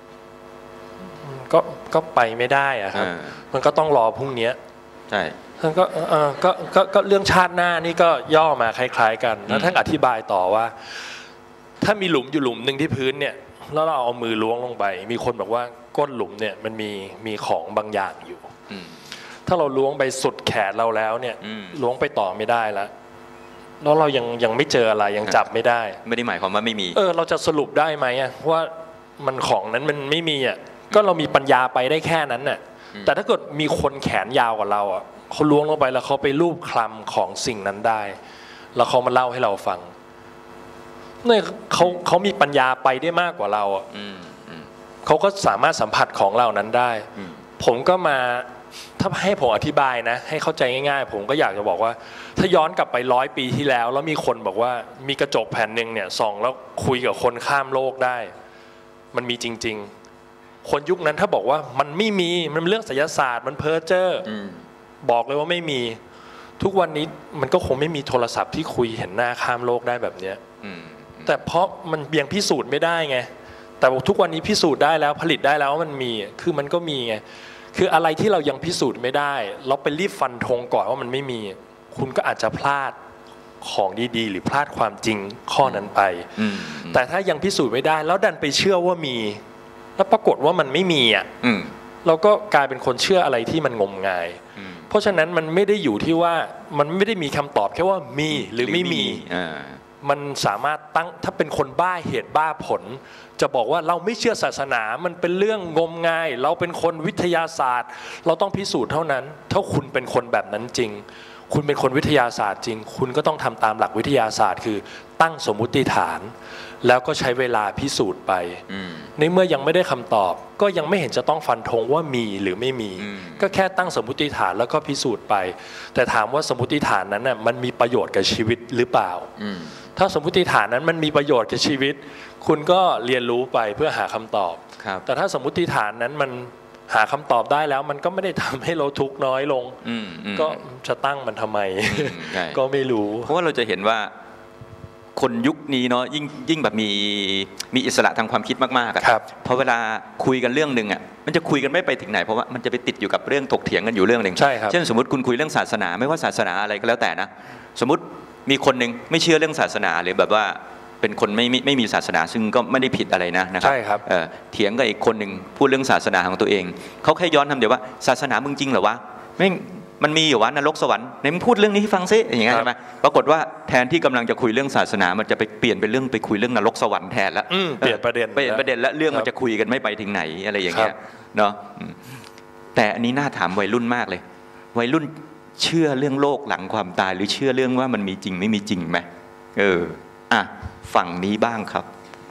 ก็ไปไม่ได้อะครับมันก็ต้องรอพรุ่งนี้ใช่ท่านก็เรื่องชาติหน้านี่ก็ย่อมาคล้ายๆกันแล้วท่านอธิบายต่อว่าถ้ามีหลุมอยู่หลุมหนึ่งที่พื้นเนี่ยแล้วเราเอามือล้วงลงไปมีคนบอกว่าก้นหลุมเนี่ยมันมีของบางอย่างอยู่ถ้าเราล้วงไปสุดแขนเราแล้วเนี่ยล้วงไปต่อไม่ได้แล้วเรายังไม่เจออะไรยังจับไม่ได้ไม่ได้หมายความว่าไม่มีเราจะสรุปได้ไหมว่ามันของนั้นมันไม่มีก็เรามีปัญญาไปได้แค่นั้นน่ะแต่ถ้าเกิดมีคนแขนยาวกว่าเราเขาล้วงลงไปแล้วเขาไปลูบคลำของสิ่งนั้นได้แล้วเขามาเล่าให้เราฟังเนี่ยเขามีปัญญาไปได้มากกว่าเราเขาก็สามารถสัมผัสของเหล่านั้นได้ผมก็มาถ้าให้ผมอธิบายนะให้เข้าใจง่ายๆผมก็อยากจะบอกว่าถ้าย้อนกลับไป100 ปีที่แล้วมีคนบอกว่ามีกระจกแผ่นหนึ่งเนี่ยส่องแล้วคุยกับคนข้ามโลกได้มันมีจริงๆคนยุคนั้นถ้าบอกว่ามันไม่มีมันเป็นเรื่องไสยศาสตร์มันเพ้อเจ้อบอกเลยว่าไม่มีทุกวันนี้มันก็คงไม่มีโทรศัพท์ที่คุยเห็นหน้าข้ามโลกได้แบบเนี้ยแต่เพราะมันยังพิสูจน์ไม่ได้ไงแต่ทุกวันนี้พิสูจน์ได้แล้วผลิตได้แล้วว่ามันมีคือมันก็มีไงคืออะไรที่เรายังพิสูจน์ไม่ได้เราไปรีบฟันธงก่อนว่ามันไม่มีคุณก็อาจจะพลาดของดีๆหรือพลาดความจริงข้อนั้นไปแต่ถ้ายังพิสูจน์ไม่ได้แล้วดันไปเชื่อว่ามีแล้วปรากฏว่ามันไม่มีเราก็กลายเป็นคนเชื่ออะไรที่มันงมงายเพราะฉะนั้นมันไม่ได้อยู่ที่ว่ามันไม่ได้มีคำตอบแค่ว่ามีหรือไม่มีมันสามารถตั้งถ้าเป็นคนบ้าเหตุบ้าผลจะบอกว่าเราไม่เชื่อศาสนามันเป็นเรื่องงมงายเราเป็นคนวิทยาศาสตร์เราต้องพิสูจน์เท่านั้นถ้าคุณเป็นคนแบบนั้นจริงคุณเป็นคนวิทยาศาสตร์จริงคุณก็ต้องทำตามหลักวิทยาศาสตร์คือตั้งสมมุติฐานแล้วก็ใช้เวลาพิสูจน์ไปในเมื่อยังไม่ได้คำตอบก็ยังไม่เห็นจะต้องฟันธงว่ามีหรือไม่มีก็แค่ตั้งสมมุติฐานแล้วก็พิสูจน์ไปแต่ถามว่าสมมุติฐานนั้นน่ะมันมีประโยชน์กับชีวิตหรือเปล่าถ้าสมมุติฐานนั้นมันมีประโยชน์กับชีวิตคุณก็เรียนรู้ไปเพื่อหาคำตอบแต่ถ้าสมมุติฐานนั้นมันหาคำตอบได้แล้วมันก็ไม่ได้ทำให้เราทุกข์น้อยลงก็จะตั้งมันทำไมก็ไม่รู้เพราะว่าเราจะเห็นว่าคนยุคนี้เนาะยิ่งแบบมีอิสระทางความคิดมากๆครับพอเวลาคุยกันเรื่องนึงมันจะคุยกันไม่ไปถึงไหนเพราะว่ามันจะไปติดอยู่กับเรื่องถกเถียงกันอยู่เรื่องนึงเช่นสมมติคุณคุยเรื่องศาสนาไม่ว่าศาสนาอะไรก็แล้วแต่นะสมมติมีคนนึงไม่เชื่อเรื่องศาสนาหรือแบบว่าเป็นคนไม่มีศาสนาซึ่งก็ไม่ได้ผิดอะไรนะครับเถียงกับอีกคนนึงพูดเรื่องศาสนาของตัวเองเขาแค่ย้อนทำเดี๋ยวว่าศาสนามึงจริงเหรอวะมันมีอยู่วะนรกสวรรค์ไหนมึงพูดเรื่องนี้ให้ฟังซิอย่างเงี้ยใช่ไหมปรากฏว่าแทนที่กำลังจะคุยเรื่องศาสนามันจะไปเปลี่ยนเป็นเรื่องไปคุยเรื่องนรกสวรรค์แทนละเปลี่ยนประเด็นแล้วเรื่องมันจะคุยกันไม่ไปถึงไหนอะไรอย่างเงี้ยเนาะแต่อันนี้น่าถามวัยรุ่นมากเลยวัยรุ่นเชื่อเรื่องโลกหลังความตายหรือเชื่อเรื่องว่ามันมีจริงไม่มีจริงไหมฝั่งนี้บ้างครับ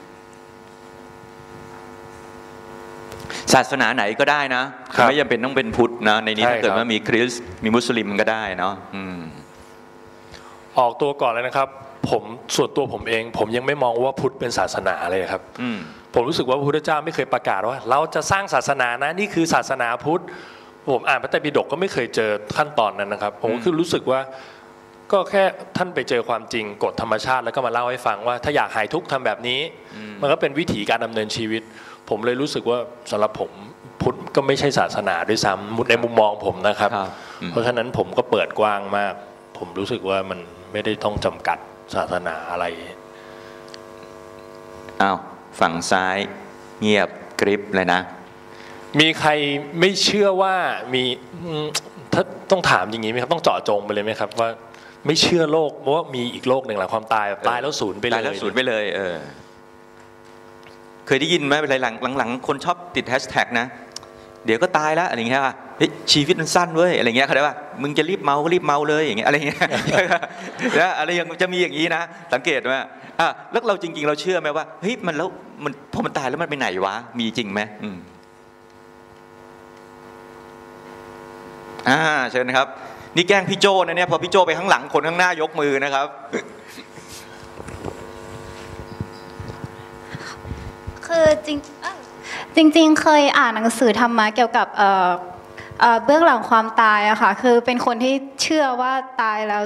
ศาสนาไหนก็ได้นะไม่จำเป็นต้องเป็นพุทธนะในนี้ถ้าเกิดว่ามีคริสต์มีมุสลิมก็ได้เนาะออกตัวก่อนเลยนะครับส่วนตัวผมเองผมยังไม่มองว่าพุทธเป็นศาสนาเลยครับผมรู้สึกว่าพระพุทธเจ้าไม่เคยประกาศว่าเราจะสร้างศาสนานะนี่คือศาสนาพุทธผมอ่านพระไตรปิฎกก็ไม่เคยเจอขั้นตอนนั้นนะครับผมก็คือรู้สึกว่าก็แค่ท่านไปเจอความจริงกฎธรรมชาติแล้วก็มาเล่าให้ฟังว่าถ้าอยากหายทุกข์ทำแบบนี้มันก็เป็นวิถีการดำเนินชีวิตผมเลยรู้สึกว่าสำหรับผมพุทธก็ไม่ใช่ศาสนาด้วยซ้ำในมุมมองผมนะครับเพราะฉะนั้นผมก็เปิดกว้างมากผมรู้สึกว่ามันไม่ได้ต้องจำกัดศาสนาอะไรอ้าวฝั่งซ้ายเงียบกริบเลยนะมีใครไม่เชื่อว่ามีถ้าต้องถามอย่างนี้ไหมครับต้องเจาะจงไปเลยไหมครับว่าไม่เชื่อโลกว่ามีอีกโลกหนึ่งหลังความตายตายแล้วศูนย์ไปเลยตายแล้วศูนย์ไปเลยเคยได้ยินไหมเป็นไรหลังคนชอบติดแฮชแท็กนะเดี๋ยวก็ตายแล้วอะไรเงี้ยเฮ้ยชีวิตมันสั้นเว้ยอะไรเงี้ยเขาได้ว่ามึงจะรีบเมาก็รีบเมาเลยอย่างเงี้ยอะไรเงี้ยนะอะไรยังจะมีอย่างนี้นะสังเกตไหมแล้วเราจริงๆเราเชื่อไหมว่าเฮ้ยมันแล้วมันพอมันตายแล้วมันไปไหนวะมีจริงไหมเชิญนะครับนี่แกล้งพี่โจนะเนี่ยพอพี่โจไปข้างหลังคนข้างหน้ายกมือนะครับคือจริงเคยอ่านหนังสือธรรมะเกี่ยวกับเบื้องหลังความตายอะค่ะคือเป็นคนที่เชื่อว่าตายแล้ว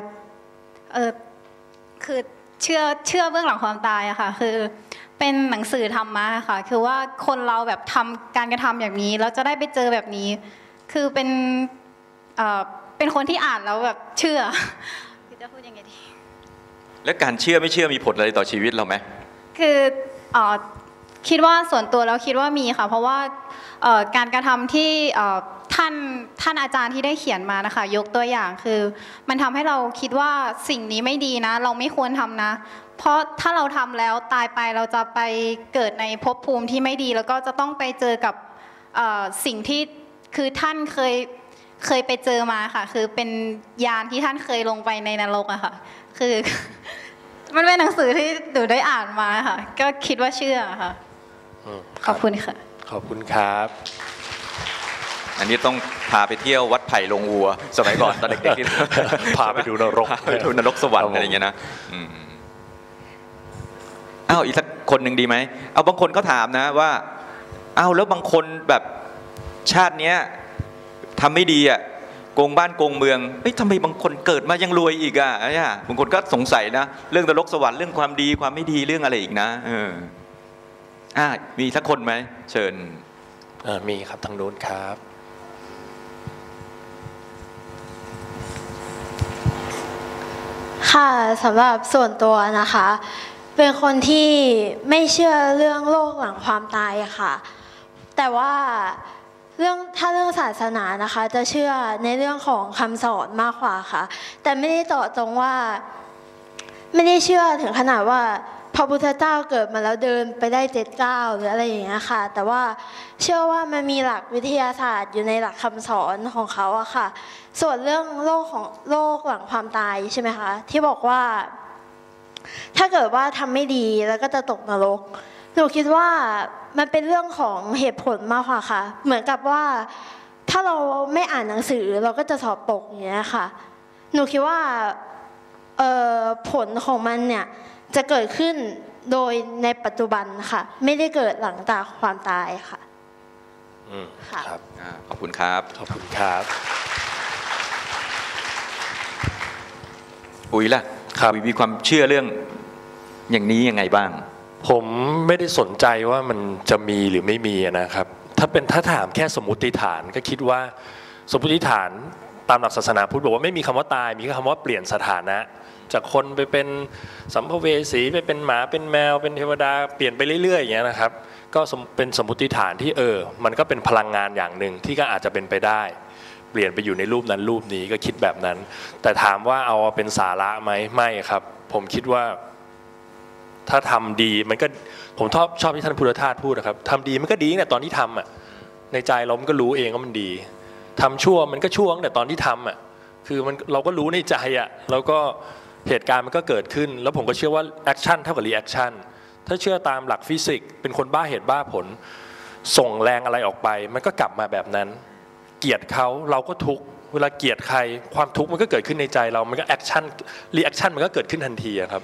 คือเชื่อเบื้องหลังความตายอะค่ะคือเป็นหนังสือธรรมะค่ะคือว่าคนเราแบบทำการกระทำอย่างนี้แล้วจะได้ไปเจอแบบนี้คือเป็นคนที่อ่านแล้วแบบเชื่อจะพูดยังไงดีและการเชื่อไม่เชื่อมีผลอะไรต่อชีวิตเราไหมคือคิดว่าส่วนตัวแล้วคิดว่ามีค่ะเพราะว่าการกระทำที่ท่านอาจารย์ที่ได้เขียนมานะคะยกตัวอย่างคือมันทำให้เราคิดว่าสิ่งนี้ไม่ดีนะเราไม่ควรทำนะเพราะถ้าเราทำแล้วตายไปเราจะไปเกิดในภพภูมิที่ไม่ดีแล้วก็จะต้องไปเจอกับสิ่งที่คือท่านเคยไปเจอมาค่ะคือเป็นยานที่ท่านเคยลงไปในนรกอะค่ะคือมันเป็นหนังสือที่หนูได้อ่านมาค่ะก็คิดว่าเชื่อค่ะขอบคุณค่ะขอบคุณครับอันนี้ต้องพาไปเที่ยววัดไผ่ลงวัวสมัยก่อนตอนเด็กๆที่พาไปดูนรกไปดูนรกสวรรค์อะไรอย่างเงี้ยนะอ้าวอีกสักคนหนึ่งดีไหมเอาบางคนก็ถามนะว่าอ้าวแล้วบางคนแบบชาติเนี้ยทำไม่ดีอ่ะโกงบ้านโกงเมืองเฮ้ยทำไมบางคนเกิดมายังรวยอีกอ่ะเนี่ยบางคนก็สงสัยนะเรื่องนรกสวรรค์เรื่องความดีความไม่ดีเรื่องอะไรอีกนะมีสักคนไหมเชิญมีครับทางโน้นครับค่ะสำหรับส่วนตัวนะคะเป็นคนที่ไม่เชื่อเรื่องโลกหลังความตายอะค่ะแต่ว่าถ้าเรื่องศาสนานะคะจะเชื่อในเรื่องของคำสอนมากกว่าค่ะแต่ไม่ได้เจาะจงว่าไม่ได้เชื่อถึงขนาดว่าพระพุทธเจ้าเกิดมาแล้วเดินไปได้7 ก้าวหรืออะไรอย่างเงี้ยค่ะแต่ว่าเชื่อว่ามันมีหลักวิทยาศาสตร์อยู่ในหลักคำสอนของเขาอะค่ะส่วนเรื่องโลกหลังความตายใช่ไหมคะที่บอกว่าถ้าเกิดว่าทำไม่ดีแล้วก็จะตกนรกหนูคิดว่ามันเป็นเรื่องของเหตุผลมากกว่าค่ะเหมือนกับว่าถ้าเราไม่อ่านหนังสือเราก็จะสอบตกอย่างเงี้ยค่ะหนูคิดว่าผลของมันเนี่ยจะเกิดขึ้นโดยในปัจจุบันค่ะไม่ได้เกิดหลังจากความตายค่ะครับขอบคุณครับขอบคุณครับอุ๊ยล่ะมีความเชื่อเรื่องอย่างนี้ยังไงบ้างผมไม่ได้สนใจว่ามันจะมีหรือไม่มีนะครับถ้าถามแค่สมมุติฐานก็คิดว่าสมมุติฐานตามหลักศาสนาพุทธบอกว่าไม่มีคำว่าตายมีแค่คำว่าเปลี่ยนสถานะจากคนไปเป็นสัมภเวสีไปเป็นหมาเป็นแมวเป็นเทวดาเปลี่ยนไปเรื่อยๆอย่างเงี้ยนะครับก็เป็นสมมุติฐานที่มันก็เป็นพลังงานอย่างหนึ่งที่ก็อาจจะเป็นไปได้เปลี่ยนไปอยู่ในรูปนั้นรูปนี้ก็คิดแบบนั้นแต่ถามว่าเอาเป็นสาระไหมไม่ครับผมคิดว่าถ้าทำดีมันก็ผมชอบที่ท่านพุทธทาสพูดนะครับทำดีมันก็ดีตั้งแต่ตอนที่ทำอ่ะในใจเรามันก็รู้เองว่ามันดีทำชั่วมันก็ชั่วตั้งแต่ตอนที่ทำอ่ะคือเราก็รู้ในใจอ่ะแล้วก็เหตุการณ์มันก็เกิดขึ้นแล้วผมก็เชื่อว่าแอคชั่นเท่ากับรีแอคชั่นถ้าเชื่อตามหลักฟิสิกส์เป็นคนบ้าเหตุบ้าผลส่งแรงอะไรออกไปมันก็กลับมาแบบนั้นเกลียดเขาเราก็ทุกข์เวลาเกลียดใครความทุกข์มันก็เกิดขึ้นในใจเรามันก็แอคชั่นรีแอคชั่นมันก็เกิดขึ้นทันทีครับ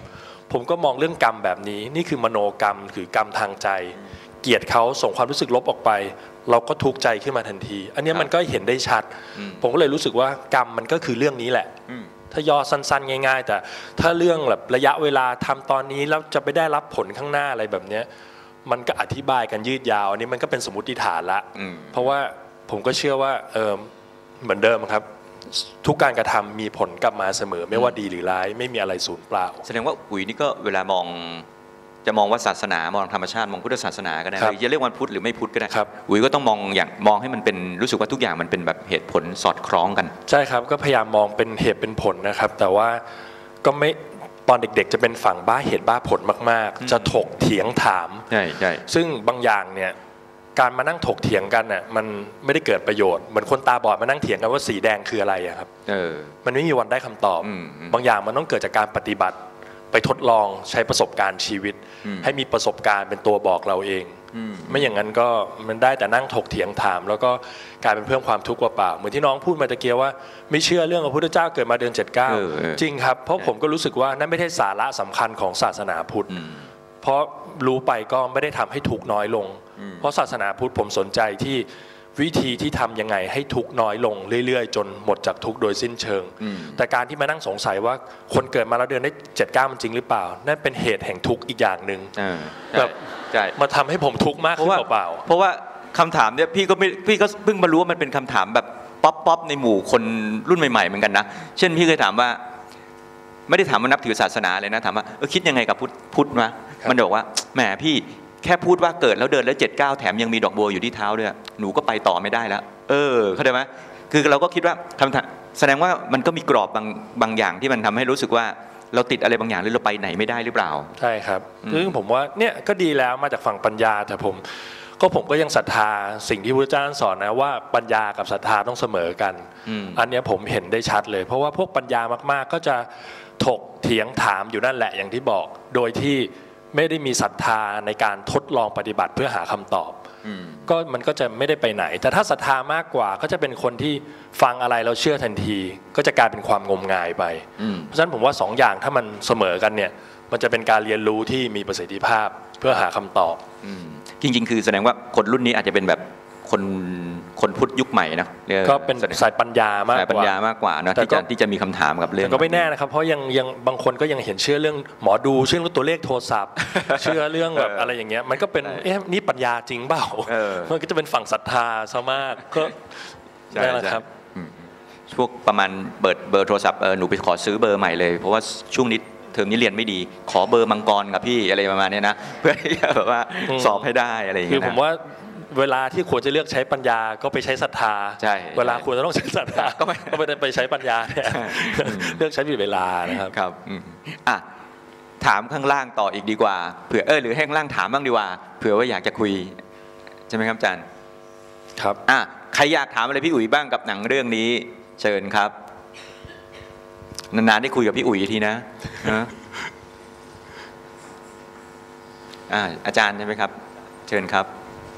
ผมก็มองเรื่องกรรมแบบนี้นี่คือมโนกรรมคือกรรมทางใจเกลียดเขาส่งความรู้สึกลบออกไปเราก็ทุกข์ใจขึ้นมาทันทีอันนี้มันก็เห็นได้ชัดผมก็เลยรู้สึกว่ากรรมมันก็คือเรื่องนี้แหละถ้าย่อสั้นๆง่ายๆแต่ถ้าเรื่องแบบระยะเวลาทำตอนนี้แล้วจะไปได้รับผลข้างหน้าอะไรแบบนี้มันก็อธิบายกันยืดยาวอันนี้มันก็เป็นสมมติฐานละเพราะว่าผมก็เชื่อว่าเหมือนเดิมครับทุกการกระทำมีผลกลับมาเสมอไม่ว่าดีหรือร้ายไม่มีอะไรสูญเปล่าแสดงว่าอุ๋ยนี่ก็เวลามองจะมองว่าศาสนามองธรรมชาติมองพุทธศาสนาก็ได้หรือจะเรียกวันพุธหรือไม่พุธก็ได้อุ๋ยก็ต้องมองให้มันเป็นรู้สึกว่าทุกอย่างมันเป็นแบบเหตุผลสอดคล้องกันใช่ครับก็พยายามมองเป็นเหตุเป็นผลนะครับแต่ว่าก็ไม่ตอนเด็กๆจะเป็นฝั่งบ้าเหตุบ้าผลมากๆจะถกเถียงถามใช่ซึ่งบางอย่างเนี่ยการมานั่งถกเถียงกันน่ะมันไม่ได้เกิดประโยชน์เหมือนคนตาบอดมานั่งเถียงกันว่าสีแดงคืออะไรอะครับมันไม่มีวันได้คำตอบบางอย่างมันต้องเกิดจากการปฏิบัติไปทดลองใช้ประสบการณ์ชีวิตให้มีประสบการณ์เป็นตัวบอกเราเองไม่อย่างนั้นก็มันได้แต่นั่งถกเถียงถามแล้วก็กลายเป็นเพิ่มความทุกข์เปล่าๆเหมือนที่น้องพูดมาตะเกียว่าไม่เชื่อเรื่องพระพุทธเจ้าเกิดมาเดือน79จริงครับเพราะผมก็รู้สึกว่านั่นไม่ใช่สาระสำคัญของศาสนาพุทธเพราะรู้ไปก็ไม่ได้ทำให้ทุกข์น้อยลงเพราะศาสนาพุทธผมสนใจที่วิธีที่ทำยังไงให้ทุกข์น้อยลงเรื่อยๆจนหมดจากทุกข์โดยสิ้นเชิงแต่การที่มานั่งสงสัยว่าคนเกิดมาแล้วเดือนได้79มันจริงหรือเปล่านั่นเป็นเหตุแห่งทุกข์อีกอย่างหนึ่งแบบมาทำให้ผมทุกข์มากขึ้นเปล่าเพราะว่าคำถามเนี่ยพี่ก็เพิ่งมารู้ว่ามันเป็นคำถามแบบป๊อปในหมู่คนรุ่นใหม่ๆเหมือนกันนะเช่นพี่เคยถามว่าไม่ได้ถามว่านับถือศาสนาเลยนะถามว่าคิดยังไงกับพุทธมามันบอกว่าแหมพี่แค่พูดว่าเกิดแล้วเดินแล้ว79แถมยังมีดอกบัวอยู่ที่เท้าด้วยหนูก็ไปต่อไม่ได้แล้วเข้าใจไหมคือเราก็คิดว่าคำถามแสดงว่ามันก็มีกรอบบางอย่างที่มันทำให้รู้สึกว่าเราติดอะไรบางอย่างหรือเราไปไหนไม่ได้หรือเปล่าใช่ครับซึ่งผมว่าเนี่ยก็ดีแล้วมาจากฝั่งปัญญาแต่ผมก็ยังศรัทธาสิ่งที่พระพุทธเจ้าสอนนะว่าปัญญากับศรัทธาต้องเสมอกันอันนี้ผมเห็นได้ชัดเลยเพราะว่าพวกปัญญามากๆก็จะถกเถียงถามอยู่นั่นแหละอย่างที่บอกโดยที่ไม่ได้มีศรัทธาในการทดลองปฏิบัติเพื่อหาคำตอบก็มันก็จะไม่ได้ไปไหนแต่ถ้าศรัทธามากกว่าก็จะเป็นคนที่ฟังอะไรเราเชื่อทันทีก็จะกลายเป็นความงมงายไปเพราะฉะนั้นผมว่า2 อย่างถ้ามันเสมอกันเนี่ยมันจะเป็นการเรียนรู้ที่มีประสิทธิภาพเพื่อหาคำตอบจริงๆคือแสดงว่าคนรุ่นนี้อาจจะเป็นแบบคนพุทธยุคใหม่นะก็เป็นสายปัญญามากกว่านะที่จะมีคำถามกับเรื่องแต่ก็ไม่แน่นะครับเพราะยังบางคนก็ยังเห็นเชื่อเรื่องหมอดูเชื่อเรื่องตัวเลขโทรศัพท์เชื่อเรื่องแบบอะไรอย่างเงี้ยมันก็เป็นนี่ปัญญาจริงเปล่ามันก็จะเป็นฝั่งศรัทธาซะมากก็นั่นแหละครับพวกประมาณเบอร์โทรศัพท์หนูไปขอซื้อเบอร์ใหม่เลยเพราะว่าช่วงนี้เทอมนี้เรียนไม่ดีขอเบอร์มังกรกับพี่อะไรประมาณนี้นะเพื่อแบบว่าสอบให้ได้อะไรอย่างเงี้ยคือผมว่าเวลาที่ควรจะเลือกใช้ปัญญาก็ไปใช้ศรัทธาเวลาควรจะต้องใช้ศรัทธาก็ไม่ได้ไปใช้ปัญญาเนี่ยเลือกใช้ผิดเวลานะครับครับถามข้างล่างต่ออีกดีกว่าเผื่อหรือให้ข้างล่างถามบ้างดีกว่าเผื่อว่าอยากจะคุยใช่ไหมครับอาจารย์ครับใครอยากถามอะไรพี่อุ๋ยบ้างกับหนังเรื่องนี้เชิญครับนานๆได้คุยกับพี่อุ๋ยทีนะอาจารย์ใช่ไหมครับเชิญครับ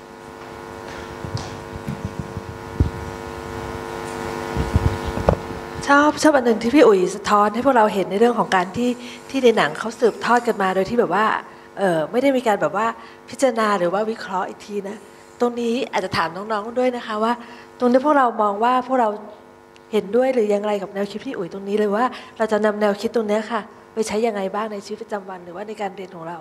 ชอบอันหนึ่งที่พี่อุ๋ยสะท้อนให้พวกเราเห็นในเรื่องของการที่ในหนังเขาสืบทอดกันมาโดยที่แบบว่าไม่ได้มีการแบบว่าพิจารณาหรือว่าวิเคราะห์อีกทีนะตรงนี้อาจจะถามน้องๆด้วยนะคะว่าตรงนี้พวกเรามองว่าพวกเราเห็นด้วยหรือยังไรกับแนวคิดพี่อุ๋ยตรงนี้เลยว่าเราจะนำแนวคิดตรงนี้ค่ะไปใช้ยังไงบ้างในชีวิตประจำวันหรือว่าในการเรียนของเรา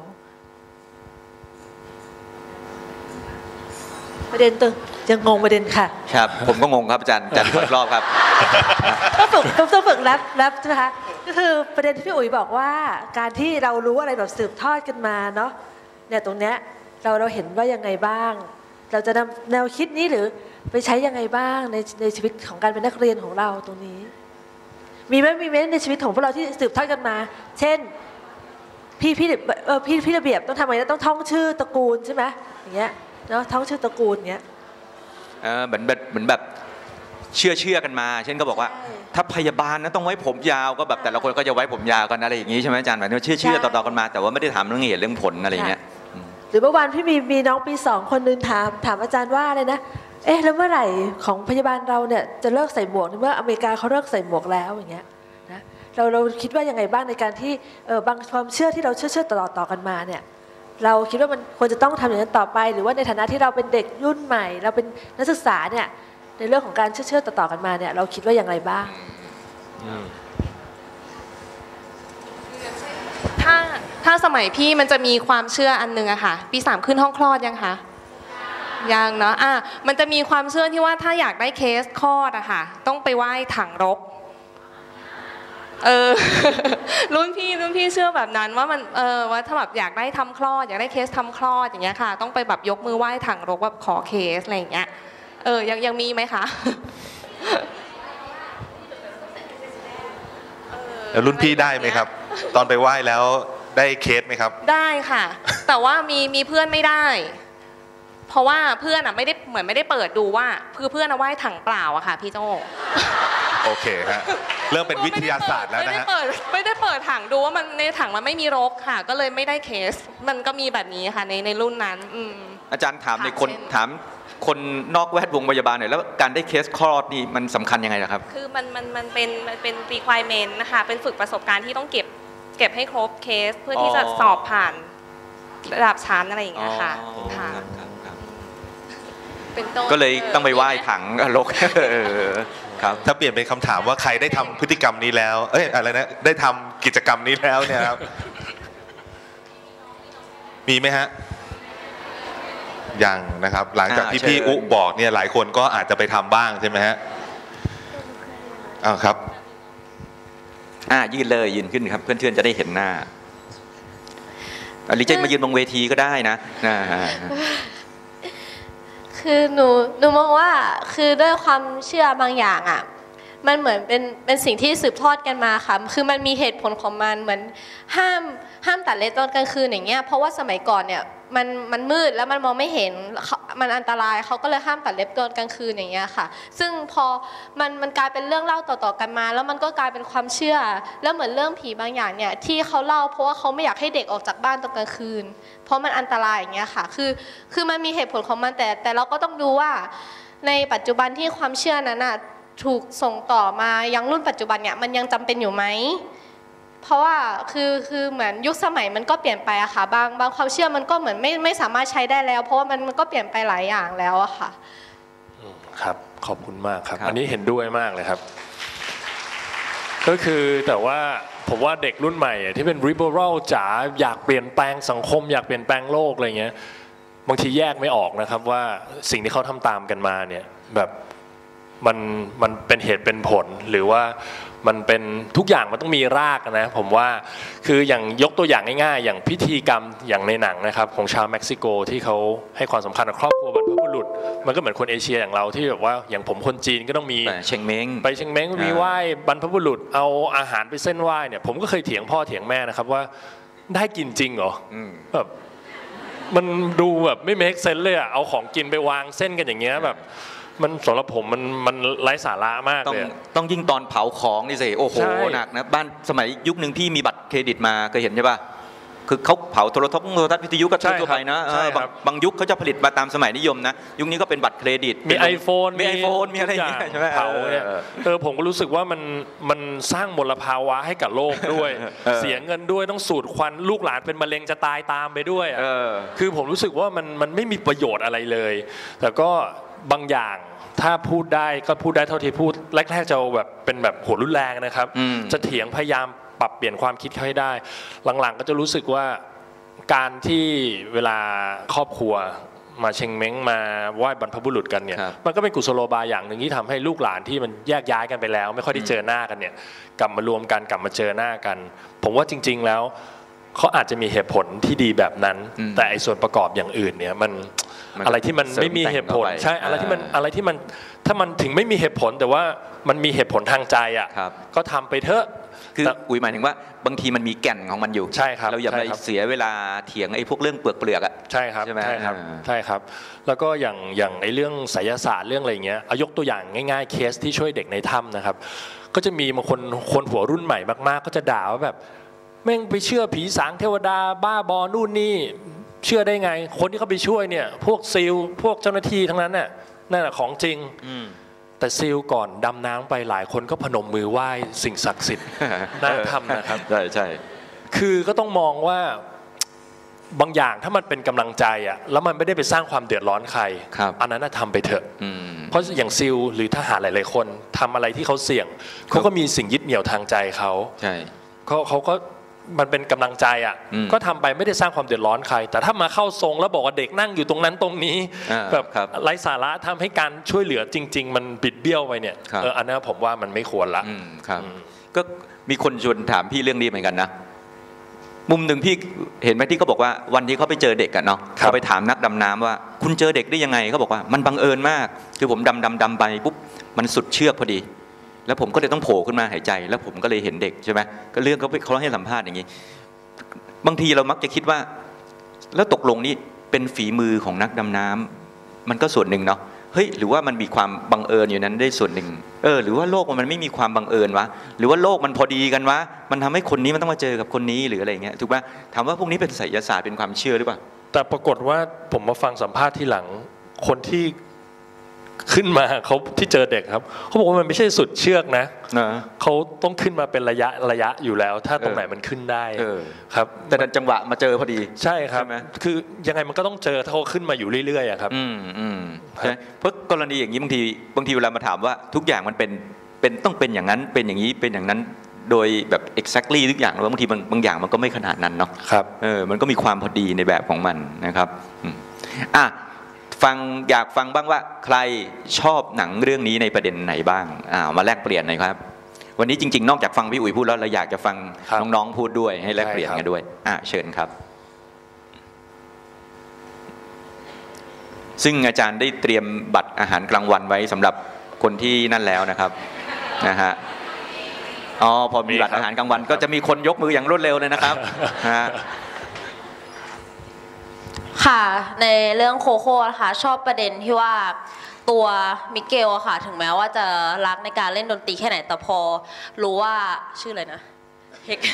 ประเด็นตึงยังงงประเด็นค่ะครับผมก็งงครับอาจารย์อีกรอบครับต้องฝึกรับใช่ไหมคะก็คือประเด็นที่พี่อุ๋ยบอกว่าการที่เรารู้อะไรแบบสืบทอดกันมาเนาะเนี่ยตรงเนี้ยเราเห็นว่ายังไงบ้างเราจะนำแนวคิดนี้หรือไปใช้ยังไงบ้างในชีวิตของการเป็นนักเรียนของเราตรงนี้มีไหมในชีวิตของพวกเราที่สืบทอดกันมาเช่นพี่ระเบียบต้องทำอะไรต้องท่องชื่อตระกูลใช่ไหมอย่างเงี้ยเนาะท้องชื่อตระกูลเงี้ยเหมือนแบบเชื่อกันมาเช่นก็บอกว่าถ้าพยาบาลนะต้องไว้ผมยาวก็แบบแต่ละคนก็จะไว้ผมยาวกันอะไรอย่างงี้ใช่ไหมอาจารย์แบบเชื่อต่อๆกันมาแต่ว่าไม่ได้ถามเรื่องเหตุเรื่องผลอะไรอย่างเงี้ยหรือเมื่อวานพี่มีน้องปี2คนนึงถามอาจารย์ว่าเลยนะแล้วเมื่อไหร่ของพยาบาลเราเนี่ยจะเลิกใส่หมวกเมื่ออเมริกาเขาเลิกใส่หมวกแล้วอย่างเงี้ยนะเราคิดว่ายังไงบ้างในการที่บางความเชื่อที่เราเชื่อต่อกันมาเนี่ยเราคิดว่ามันควรจะต้องทำอย่างนั้นต่อไปหรือว่าในฐานะที่เราเป็นเด็กรุ่นใหม่เราเป็นนักศึกษาเนี่ยในเรื่องของการเชื่อต่อกันมาเนี่ยเราคิดว่าอย่างไรบ้างถ้าสมัยพี่มันจะมีความเชื่ออันนึงอะค่ะปี 3ขึ้นห้องคลอดยังคะยังเนาะมันจะมีความเชื่อที่ว่าถ้าอยากได้เคสคลอดอะค่ะต้องไปไหว้ถังรกรุ่นพี่เชื่อแบบนั้นว่ามันว่าถ้าแบบอยากได้ทำคลอดอยากได้เคสทำคลอดอย่างเงี้ยค่ะต้องไปแบบยกมือไหว้ถังรกแบบขอเคสอะไรอย่างเงี้ยยังมีไหมคะแล้วรุ่นพี่ได้ไหมครับตอนไปไหว้แล้วได้เคสไหมครับได้ค่ะแต่ว่ามีเพื่อนไม่ได้เพราะว่าเพื่อนไม่ได้เปิดดูว่าเพื่อนไหว้ถังเปล่าอะค่ะพี่โจโอเคฮะเริ่มเป็นวิทยาศาสตร์แล้วนะฮะไม่ได้เปิดถังดูว่ามันในถังมันไม่มีรกค่ะก็เลยไม่ได้เคสมันก็มีแบบนี้ค่ะในรุ่นนั้นอาจารย์ถามคนนอกแวดวงพยาบาลหน่อยแล้วการได้เคสคลอดนี่มันสำคัญยังไงล่ะครับคือมันเป็น requirement นะคะเป็นฝึกประสบการณ์ที่ต้องเก็บให้ครบเคสเพื่อที่จะสอบผ่านระดับชั้นอะไรอย่างเงี้ยค่ะก็เลยต้องไปไหว้ถังรกครับถ้าเปลี่ยนเป็นคำถามว่าใครได้ทำพฤติกรรมนี้แล้วอะไรนะได้ทำกิจกรรมนี้แล้วเนี่ยครับมีไหมฮะยังนะครับหลังจากที่พี่อุ๊บอกเนี่ยหลายคนก็อาจจะไปทำบ้างใช่ไหมฮะครับยืนเลยยืนขึ้นครับเพื่อนๆจะได้เห็นหน้าลิเจนมายืนบนเวทีก็ได้นะคือหนูมองว่าคือด้วยความเชื่อบางอย่างอ่ะมันเหมือนเป็นสิ่งที่สืบทอดกันมาค่ะคือมันมีเหตุผลของมันเหมือนห้ามตัดเล็บตอนกลางคืนอย่างเงี้ยเพราะว่าสมัยก่อนเนี่ยมันมืดแล้วมันมองไม่เห็นมันอันตรายเขาก็เลยห้ามตัดเล็บตอนกลางคืนอย่างเงี้ยค่ะซึ่งพอมันกลายเป็นเรื่องเล่าต่อๆกันมาแล้วมันก็กลายเป็นความเชื่อแล้วเหมือนเรื่องผีบางอย่างเนี่ยที่เขาเล่าเพราะว่าเขาไม่อยากให้เด็กออกจากบ้านตอนกลางคืนเพราะมันอันตรายอย่างเงี้ยค่ะคือมันมีเหตุผลของมันแต่เราก็ต้องดูว่าในปัจจุบันที่ความเชื่อนั้นน่ะถูกส่งต่อมายังรุ่นปัจจุบันเนี่ยมันยังจำเป็นอยู่ไหมเพราะว่าคือเหมือนยุคสมัยมันก็เปลี่ยนไปอะค่ะบางความเชื่อมันก็เหมือนไม่สามารถใช้ได้แล้วเพราะว่ามันก็เปลี่ยนไปหลายอย่างแล้วอะค่ะครับขอบคุณมากครับอันนี้เห็นด้วยมากเลยครับก็คือแต่ว่าผมว่าเด็กรุ่นใหม่ที่เป็น liberal จ๋าอยากเปลี่ยนแปลงสังคมอยากเปลี่ยนแปลงโลกอะไรเงี้ยบางทีแยกไม่ออกนะครับว่าสิ่งที่เขาทำตามกันมาเนี่ยแบบมันเป็นเหตุเป็นผลหรือว่ามันเป็นทุกอย่างมันต้องมีรากนะผมว่าคืออย่างยกตัวอย่างง่ายๆอย่างพิธีกรรมอย่างในหนังนะครับของชาวเม็กซิโกที่เขาให้ความสำคัญกับครอบครัวบรรพบุรุษมันก็เหมือนคนเอเชียอย่างเราที่แบบว่าอย่างผมคนจีนก็ต้องมีเชงเม้งมีไหว้บรรพบุรุษเอาอาหารไปเส้นไหว้เนี่ยผมก็เคยเถียงพ่อเถียงแม่นะครับว่าได้กินจริงเหรอแบบมันดูแบบไม่เมคเซนส์เลยอะเอาของกินไปวางเส้นกันอย่างเงี้ยแบบมันสำหรับผมมันไร้สาระมากเลยต้องยิ่งตอนเผาของนี่สิโอ้โหหนักนะบ้านสมัยยุคนึงพี่มีบัตรเครดิตมาเคยเห็นใช่ป่ะคือเขาเผาโทรทัศน์วิทยุก็ทั่วไปนะบางยุคเขาจะผลิตมาตามสมัยนิยมนะยุคนี้ก็เป็นบัตรเครดิตมี iPhone มีอะไรอย่างเงี้ยใช่ไหมเผาเนี่ยผมก็รู้สึกว่ามันสร้างมลภาวะให้กับโลกด้วยเสียเงินด้วยต้องสูดควันลูกหลานเป็นมะเร็งจะตายตามไปด้วยคือผมรู้สึกว่ามันไม่มีประโยชน์อะไรเลยแต่ก็บางอย่างถ้าพูดได้ก็พูดได้เท่าที่พูดแรกๆจะแบบเป็นแบบหัวรุนแรงนะครับจะเถียงพยายามปรับเปลี่ยนความคิดเขาให้ได้หลังๆก็จะรู้สึกว่าการที่เวลาครอบครัวมาเชงเม้งมาไหว้บรรพบุรุษกันเนี่ยมันก็เป็นกุศโลบายอย่างหนึ่งที่ทำให้ลูกหลานที่มันแยกย้ายกันไปแล้วไม่ค่อยได้เจอหน้ากันเนี่ยกลับมารวมกันกลับมาเจอหน้ากันผมว่าจริงๆแล้วเขาอาจจะมีเหตุผลที่ดีแบบนั้นแต่ไอ้ส่วนประกอบอย่างอื่นเนี่ยมันอะไรที่มันไม่มีเหตุผลใช่อะไรที่มันถ้ามันถึงไม่มีเหตุผลแต่ว่ามันมีเหตุผลทางใจอ่ะก็ทำไปเถอะคืออุ๋ยหมายถึงว่าบางทีมันมีแก่นของมันอยู่ใช่ครับเราอย่าไปเสียเวลาเถียงไอ้พวกเรื่องเปลือกอ่ะใช่ครับใช่ไหมใช่ครับแล้วก็อย่างไอ้เรื่องไสยศาสตร์เรื่องอะไรเงี้ยยกตัวอย่างง่ายๆเคสที่ช่วยเด็กในถ้ำนะครับก็จะมีบางคนหัวรุ่นใหม่มากๆก็จะด่าว่าแบบแม่งไปเชื่อผีสางเทวดาบ้าบอนู่นนี่เชื่อได้ไงคนที่เขาไปช่วยเนี่ยพวกซีลพวกเจ้าหน้าที่ทั้งนั้นน่ะนั่นแหละของจริงแต่ซิลก่อนดำน้ำไปหลายคนก็พนมมือไหว้สิ่งศักดิ์สิทธิ์ น่าทำนะครับใช่คือก็ต้องมองว่าบางอย่างถ้ามันเป็นกำลังใจอ่ะแล้วมันไม่ได้ไปสร้างความเดือดร้อนใครอันนั้นทำไปเถอะเพราะอย่างซิลหรือทหารหลายๆคนทำอะไรที่เขาเสี่ยงเขาก็มีสิ่งยึดเหนี่ยวทางใจเขาใช่เขาก็มันเป็นกำลังใจอ่ะก็ทำไปไม่ได้สร้างความเดือดร้อนใครแต่ถ้ามาเข้าทรงแล้วบอกว่าเด็กนั่งอยู่ตรงนั้นตรงนี้แบบไร้สาระทำให้การช่วยเหลือจริงๆมันบิดเบี้ยวไปเนี่ยอันนั้นผมว่ามันไม่ควรละครับก็มีคนชวนถามพี่เรื่องนี้เหมือนกันนะมุมหนึ่งพี่เห็นไหมที่เขาบอกว่าวันที่เขาไปเจอเด็กกันเนาะเขาไปถามนักดำน้ำว่าคุณเจอเด็กได้ยังไงเขาบอกว่ามันบังเอิญมากคือผมดำไปปุ๊บมันสุดเชือกพอดีแล้วผมก็เลยต้องโผล่ขึ้นมาหายใจแล้วผมก็เลยเห็นเด็กใช่ไหมก็เรื่องเขาให้สัมภาษณ์อย่างนี้บางทีเรามักจะคิดว่าแล้วตกลงนี่เป็นฝีมือของนักดำน้ำมันก็ส่วนหนึ่งเนาะเฮ้ยหรือว่ามันมีความบังเอิญอยู่นั้นได้ส่วนหนึ่งหรือว่าโลกมันไม่มีความบังเอิญวะหรือว่าโลกมันพอดีกันวะมันทำให้คนนี้มันต้องมาเจอกับคนนี้หรืออะไรเงี้ยถูกไหมถามว่าพวกนี้เป็นไสยศาสตร์เป็นความเชื่อหรือเปล่าแต่ปรากฏว่าผมมาฟังสัมภาษณ์ที่หลังคนที่ขึ้นมาเขาที่เจอเด็กครับเขาบอกว่ามันไม่ใช่สุดเชือกนะเขาต้องขึ้นมาเป็นระยะอยู่แล้วถ้าตรงไหนมันขึ้นได้ครับแต่ดันจังหวะมาเจอพอดีใช่ครับคือยังไงมันก็ต้องเจอถ้าเขาขึ้นมาอยู่เรื่อยๆครับใช่เพราะกรณีอย่างนี้บางทีเวลามาถามว่าทุกอย่างมันเป็นต้องเป็นอย่างนั้นเป็นอย่างนี้เป็นอย่างนั้นโดยแบบ exactly ทุกอย่างแล้วบางทีบางอย่างมันก็ไม่ขนาดนั้นเนาะครับมันก็มีความพอดีในแบบของมันนะครับอยากฟังบ้างว่าใครชอบหนังเรื่องนี้ในประเด็นไหนบ้างมาแลกเปลี่ยนหน่อยครับวันนี้จริงๆนอกจากฟังพี่อุ๋ยพูดแล้วเราอยากจะฟังน้องๆพูดด้วยให้แลกเปลี่ยนกันด้วยเชิญครับซึ่งอาจารย์ได้เตรียมบัตรอาหารกลางวันไว้สำหรับคนที่นั่นแล้วนะครับนะฮะพอมีบัตรอาหารกลางวันก็จะมีคนยกมืออย่างรวดเร็วเลยนะครับค่ะในเรื่องโคโค่นะคะชอบประเด็นที่ว่าตัวมิเกลอะค่ะถึงแม้ว่าจะรักในการเล่นดนตรีแค่ไหนแต่พอรู้ว่าชื่ออะไรนะเฮก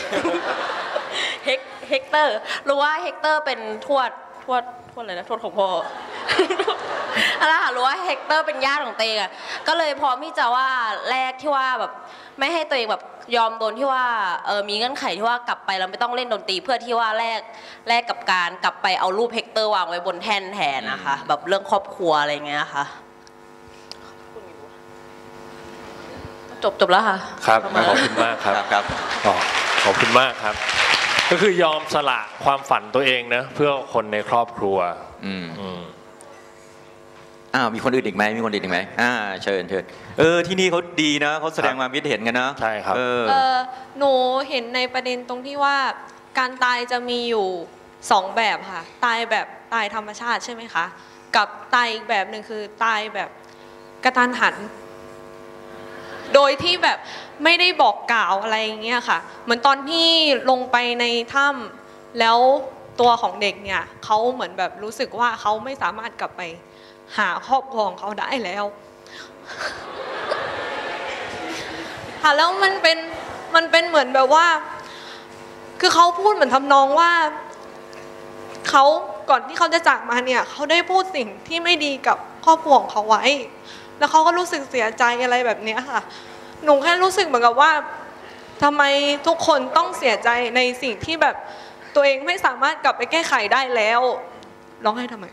เตอร์รู้ว่าเฮกเตอร์เป็นทวดอะไรนะทวดของพ่ออะไรค่ะรู้ว่าเฮกเตอร์เป็นญาติของเตงอะก็เลยพร้อมที่จะว่าแรกที่ว่าแบบไม่ให้ตัวเองแบบยอมโดนที่ว่ามีเงื่อนไขที่ว่ากลับไปเราไม่ต้องเล่นดนตรีเพื่อที่ว่าแลกกับการกลับไปเอารูปเฮกเตอร์วางไว้บนแท่นแทนนะคะแบบเรื่องครอบครัวอะไรเงี้ยค่ะจบแล้วค่ะครับขอบคุณมากครับขอบคุณมากครับก็คือยอมสละความฝันตัวเองนะเพื่อคนในครอบครัวมีคนอื่นอีกไหมเชิญที่นี่เขาดีนะเขาแสดงความคิดเห็นกันนะใช่ครับหนูเห็นในประเด็นตรงที่ว่าการตายจะมีอยู่2แบบค่ะตายแบบตายธรรมชาติใช่ไหมคะกับตายอีกแบบหนึ่งคือตายแบบกระทันหันโดยที่แบบไม่ได้บอกกล่าวอะไรอย่างเงี้ยค่ะเหมือนตอนที่ลงไปในถ้ำแล้วตัวของเด็กเนี่ยเขาเหมือนแบบรู้สึกว่าเขาไม่สามารถกลับไปหาครอบครัวของเขาได้แล้วค่ะแล้วมันเป็นเหมือนแบบว่าคือเขาพูดเหมือนทำนองว่าเขาก่อนที่เขาจะจากมาเนี่ยเขาได้พูดสิ่งที่ไม่ดีกับครอบครัวของเขาไว้แล้วเขาก็รู้สึกเสียใจอะไรแบบนี้ค่ะหนูแค่รู้สึกเหมือนกับว่าทำไมทุกคนต้องเสียใจในสิ่งที่แบบตัวเองไม่สามารถกลับไปแก้ไขได้แล้วร้องไห้ทำไม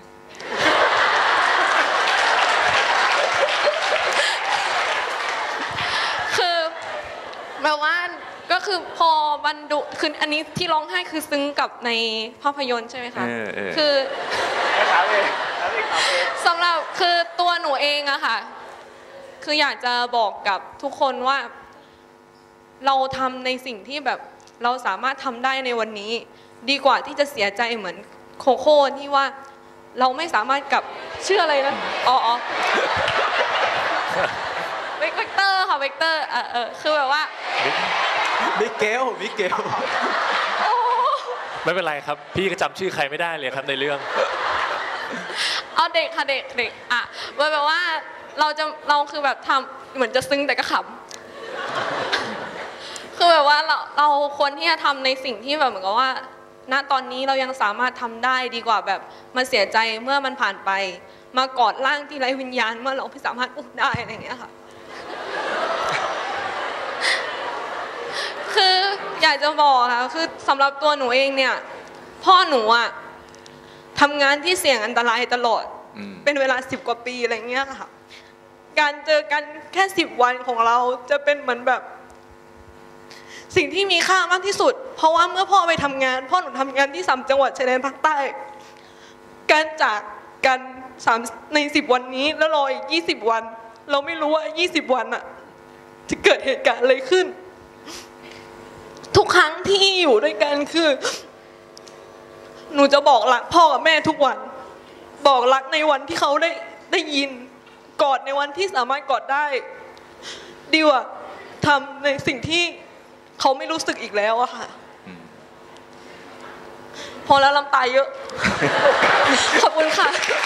คือแบบว่าก็คือพอมันดูคืออันนี้ที่ร้องไห้คือซึ้งกับในภาพยนตร์ใช่ไหมคะคือสำหรับคือตัวหนูเองอะค่ะคืออยากจะบอกกับทุกคนว่าเราทำในสิ่งที่แบบเราสามารถทำได้ในวันนี้ดีกว่าที่จะเสียใจเหมือนโคโค่ที่ว่าเราไม่สามารถกลับชื่ออะไรนะเวกเตอร์ค่ะเวกเตอร์คือแบบว่ามิเกลไม่เป็นไรครับพี่ก็จำชื่อใครไม่ได้เลยครับในเรื่องเอาเด็กค่ะเด็กแบบว่าเราคือแบบทำเหมือนจะซึ้งแต่ก็ขำคือแบบว่าเราควรที่จะทำในสิ่งที่แบบเหมือนกับว่าณตอนนี้เรายังสามารถทำได้ดีกว่าแบบมาเสียใจเมื่อมันผ่านไปมากอดร่างที่ไร้วิญญาณเมื่อเราไม่สามารถอุ้มได้อะไรอย่างเงี้ยค่ะอยากจะบอกค่ะคือสำหรับตัวหนูเองเนี่ยพ่อหนูอะทำงานที่เสี่ยงอันตรายตลอดเป็นเวลา10 กว่าปีอะไรเงี้ยค่ะการเจอกันแค่10 วันของเราจะเป็นเหมือนแบบสิ่งที่มีค่ามากที่สุดเพราะว่าเมื่อพ่อไปทำงานพ่อหนูทำงานที่3 จังหวัดชายแดนภาคใต้การจากกันใน10 วันนี้แล้วรออีก20 วันเราไม่รู้ว่า20 วันอะจะเกิดเหตุการณ์อะไรขึ้นทุกครั้งที่อยู่ด้วยกันคือหนูจะบอกรักพ่อกับแม่ทุกวันบอกรักในวันที่เขาได้ยินกอดในวันที่สามารถกอดได้ดีกว่าทำในสิ่งที่เขาไม่รู้สึกอีกแล้วอะค่ะพอแล้วลำตายเยอะ ขอบคุณค่ะ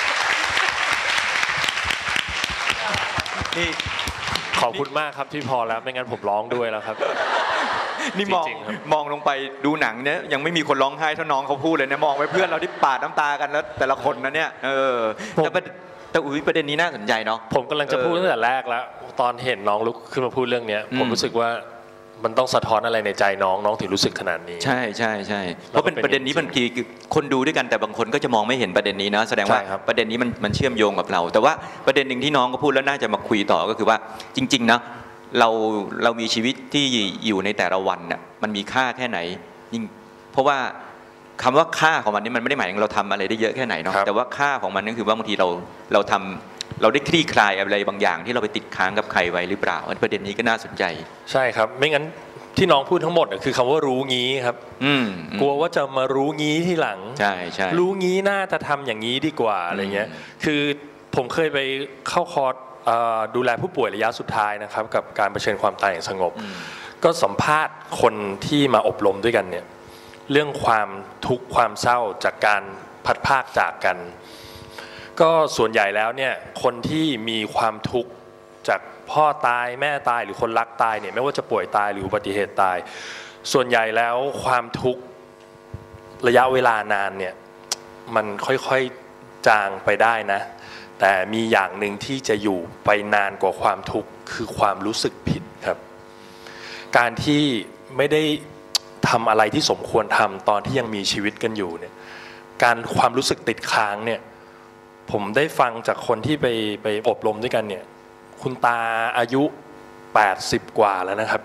นี่ขอบคุณมากครับที่พอแล้วไม่งั้นผมร้องด้วยแล้วครับนี่มองลงไปดูหนังเนี่ยยังไม่มีคนร้องไห้เท่าน้องเขาพูดเลยนะมองไปเพื่อนเราที่ปาดน้ำตากันแล้วแต่ละคนนะเนี่ยแต่อุ้ยประเด็นนี้น่าสนใจเนาะผมกำลังจะพูดตั้งแต่แรกแล้วตอนเห็นน้องลุกขึ้นมาพูดเรื่องนี้ผมรู้สึกว่ามันต้องสะท้อนอะไรในใจน้องถึงรู้สึกขนาดนี้ใช่ใช่ใช่เพราะเป็นประเด็นนี้บางทีคนดูด้วยกันแต่บางคนก็จะมองไม่เห็นประเด็นนี้นะแสดงว่าประเด็นนี้มันเชื่อมโยงกับเราแต่ว่าประเด็นหนึ่งที่น้องก็พูดแล้วน่าจะมาคุยต่อก็คือว่าจริงๆนะเรามีชีวิตที่อยู่ในแต่ละวันน่ะมันมีค่าแค่ไหนยิ่งเพราะว่าคำว่าค่าของมันนี่มันไม่ได้หมายถึงเราทำอะไรได้เยอะแค่ไหนเนาะแต่ว่าค่าของมันนั่นคือว่าบางทีเราได้คลี่คลายอะไรบางอย่างที่เราไปติดค้างกับใครไว้หรือเปล่าประเด็นนี้ก็น่าสนใจใช่ครับไม่งั้นที่น้องพูดทั้งหมดคือคำว่ารู้งี้ครับกลัวว่าจะมารู้งี้ที่หลังใช่ใช่รู้งี้น่าจะทำอย่างนี้ดีกว่าอะไรเงี้ยคือผมเคยไปเข้าคอร์สดูแลผู้ป่วยระยะสุดท้ายนะครับกับการเผชิญความตายอย่างสงบก็สัมภาษณ์คนที่มาอบรมด้วยกันเนี่ยเรื่องความทุกข์ความเศร้าจากการพัดพรากจากกันก็ส่วนใหญ่แล้วเนี่ยคนที่มีความทุกข์จากพ่อตายแม่ตายหรือคนรักตายเนี่ยไม่ว่าจะป่วยตายหรืออุบัติเหตุตายส่วนใหญ่แล้วความทุกข์ระยะเวลานานเนี่ยมันค่อยๆจางไปได้นะแต่มีอย่างหนึ่งที่จะอยู่ไปนานกว่าความทุกข์คือความรู้สึกผิดครับการที่ไม่ได้ทำอะไรที่สมควรทำตอนที่ยังมีชีวิตกันอยู่เนี่ยการความรู้สึกติดค้างเนี่ยผมได้ฟังจากคนที่ไปอบรมด้วยกันเนี่ยคุณตาอายุ80 กว่าแล้วนะครับ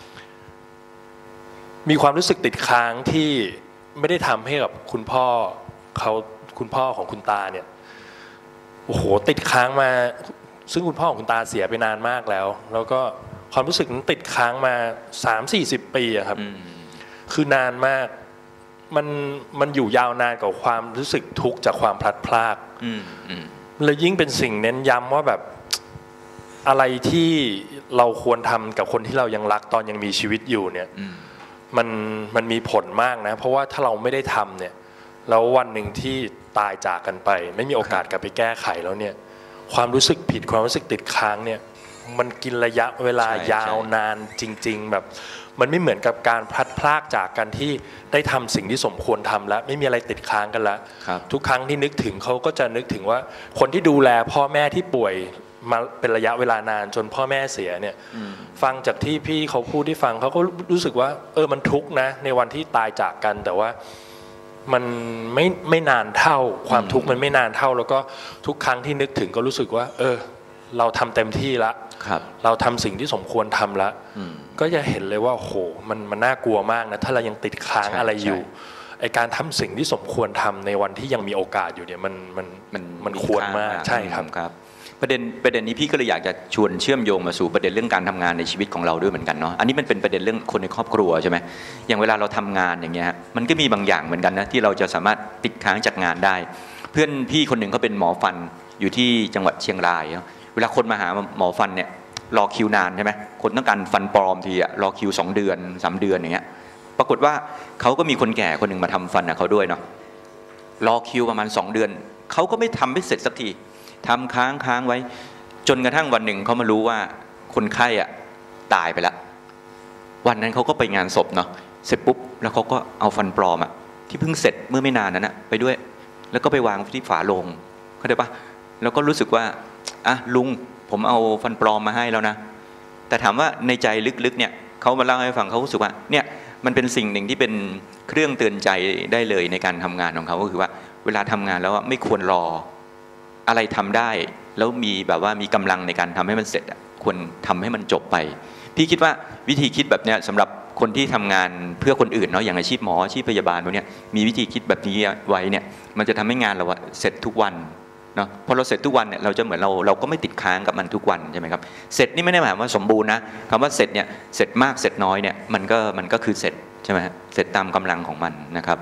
มีความรู้สึกติดค้างที่ไม่ได้ทำให้กับคุณพ่อของคุณตาเนี่ยโอ้โหติดค้างมาซึ่งคุณพ่อของคุณตาเสียไปนานมากแล้วก็ความรู้สึกนั้นติดค้างมา 30-40 ปีอะครับคือนานมากมันอยู่ยาวนานกับความรู้สึกทุกข์จากความพลัดพรากเลยยิ่งเป็นสิ่งเน้นย้ำว่าแบบอะไรที่เราควรทำกับคนที่เรายังรักตอนยังมีชีวิตอยู่เนี่ยมันมีผลมากนะเพราะว่าถ้าเราไม่ได้ทำเนี่ยแล้ววันหนึ่งที่ตายจากกันไปไม่มีโอกาสกลับไปแก้ไขแล้วเนี่ยความรู้สึกผิดความรู้สึกติดค้างเนี่ยมันกินระยะเวลายาวนานจริงๆแบบมันไม่เหมือนกับการพลัดพรากจากกันที่ได้ทำสิ่งที่สมควรทำแล้วไม่มีอะไรติดค้างกันแล้วทุกครั้งที่นึกถึงเขาก็จะนึกถึงว่าคนที่ดูแลพ่อแม่ที่ป่วยมาเป็นระยะเวลานานจนพ่อแม่เสียเนี่ยฟังจากที่พี่เขาพูดที่ฟังเขาก็รู้สึกว่ามันทุกข์นะในวันที่ตายจากกันแต่ว่ามันไม่นานเท่าความทุกข์มันไม่นานเท่าแล้วก็ทุกครั้งที่นึกถึงก็รู้สึกว่าเราทำเต็มที่ละเราทำสิ่งที่สมควรทำละก็จะเห็นเลยว่าโหมันน่ากลัวมากนะถ้าเรายังติดค้างอะไรอยู่ไอการทำสิ่งที่สมควรทำในวันที่ยังมีโอกาสอยู่เนี่ยมันควรมากใช่ครับประเด็นนี้พี่ก็เลยอยากจะชวนเชื่อมโยงมาสู่ประเด็นเรื่องการทำงานในชีวิตของเราด้วยเหมือนกันเนาะอันนี้มันเป็นประเด็นเรื่องคนในครอบครัวใช่ไหมอย่างเวลาเราทำงานอย่างเงี้ยมันก็มีบางอย่างเหมือนกันนะที่เราจะสามารถติดค้างจากงานได้เพื่อนพี่คนหนึ่งเขาเป็นหมอฟันอยู่ที่จังหวัดเชียงรายเวลาคนมาหาหมอฟันเนี่ยรอคิวนานใช่ไหมคนต้องการฟันปลอมทีรอคิว2 เดือน3 เดือนอย่างเงี้ยปรากฏว่าเขาก็มีคนแก่คนหนึ่งมาทำฟันเขาด้วยเนาะรอคิวประมาณ2 เดือนเขาก็ไม่ทำให้เสร็จสักทีทำค้างไว้จนกระทั่งวันหนึ่งเขามารู้ว่าคนไข้ตายไปแล้ววันนั้นเขาก็ไปงานศพเนาะเสร็จปุ๊บแล้วเขาก็เอาฟันปลอมที่เพิ่งเสร็จเมื่อไม่นานนั้นไปด้วยแล้วก็ไปวางที่ฝาโลงเข้าใจปะแล้วก็รู้สึกว่าลุงผมเอาฟันปลอมมาให้แล้วนะแต่ถามว่าในใจลึกๆเนี่ยเขามาเล่าให้ฟังเขารู้สึกว่าเนี่ยมันเป็นสิ่งหนึ่งที่เป็นเครื่องเตือนใจได้เลยในการทำงานของเขาก็คือว่าเวลาทำงานแล้วไม่ควรรออะไรทำได้แล้วมีแบบว่ามีกำลังในการทำให้มันเสร็จควรทำให้มันจบไปพี่คิดว่าวิธีคิดแบบนี้สำหรับคนที่ทำงานเพื่อคนอื่นเนาะอย่างอาชีพหมออาชีพพยาบาลพวกนี้มีวิธีคิดแบบนี้ไว้เนี่ยมันจะทำให้งานเราเสร็จทุกวันเนาะพอเราเสร็จทุกวันเนี่ยเราจะเหมือนเราก็ไม่ติดค้างกับมันทุกวันใช่ไหมครับเสร็จนี่ไม่ได้หมายว่าสมบูรณ์นะคำว่าเสร็จเนี่ยเสร็จมากเสร็จน้อยเนี่ยมันก็คือเสร็จใช่ไหมเสร็จตามกำลังของมันนะครับ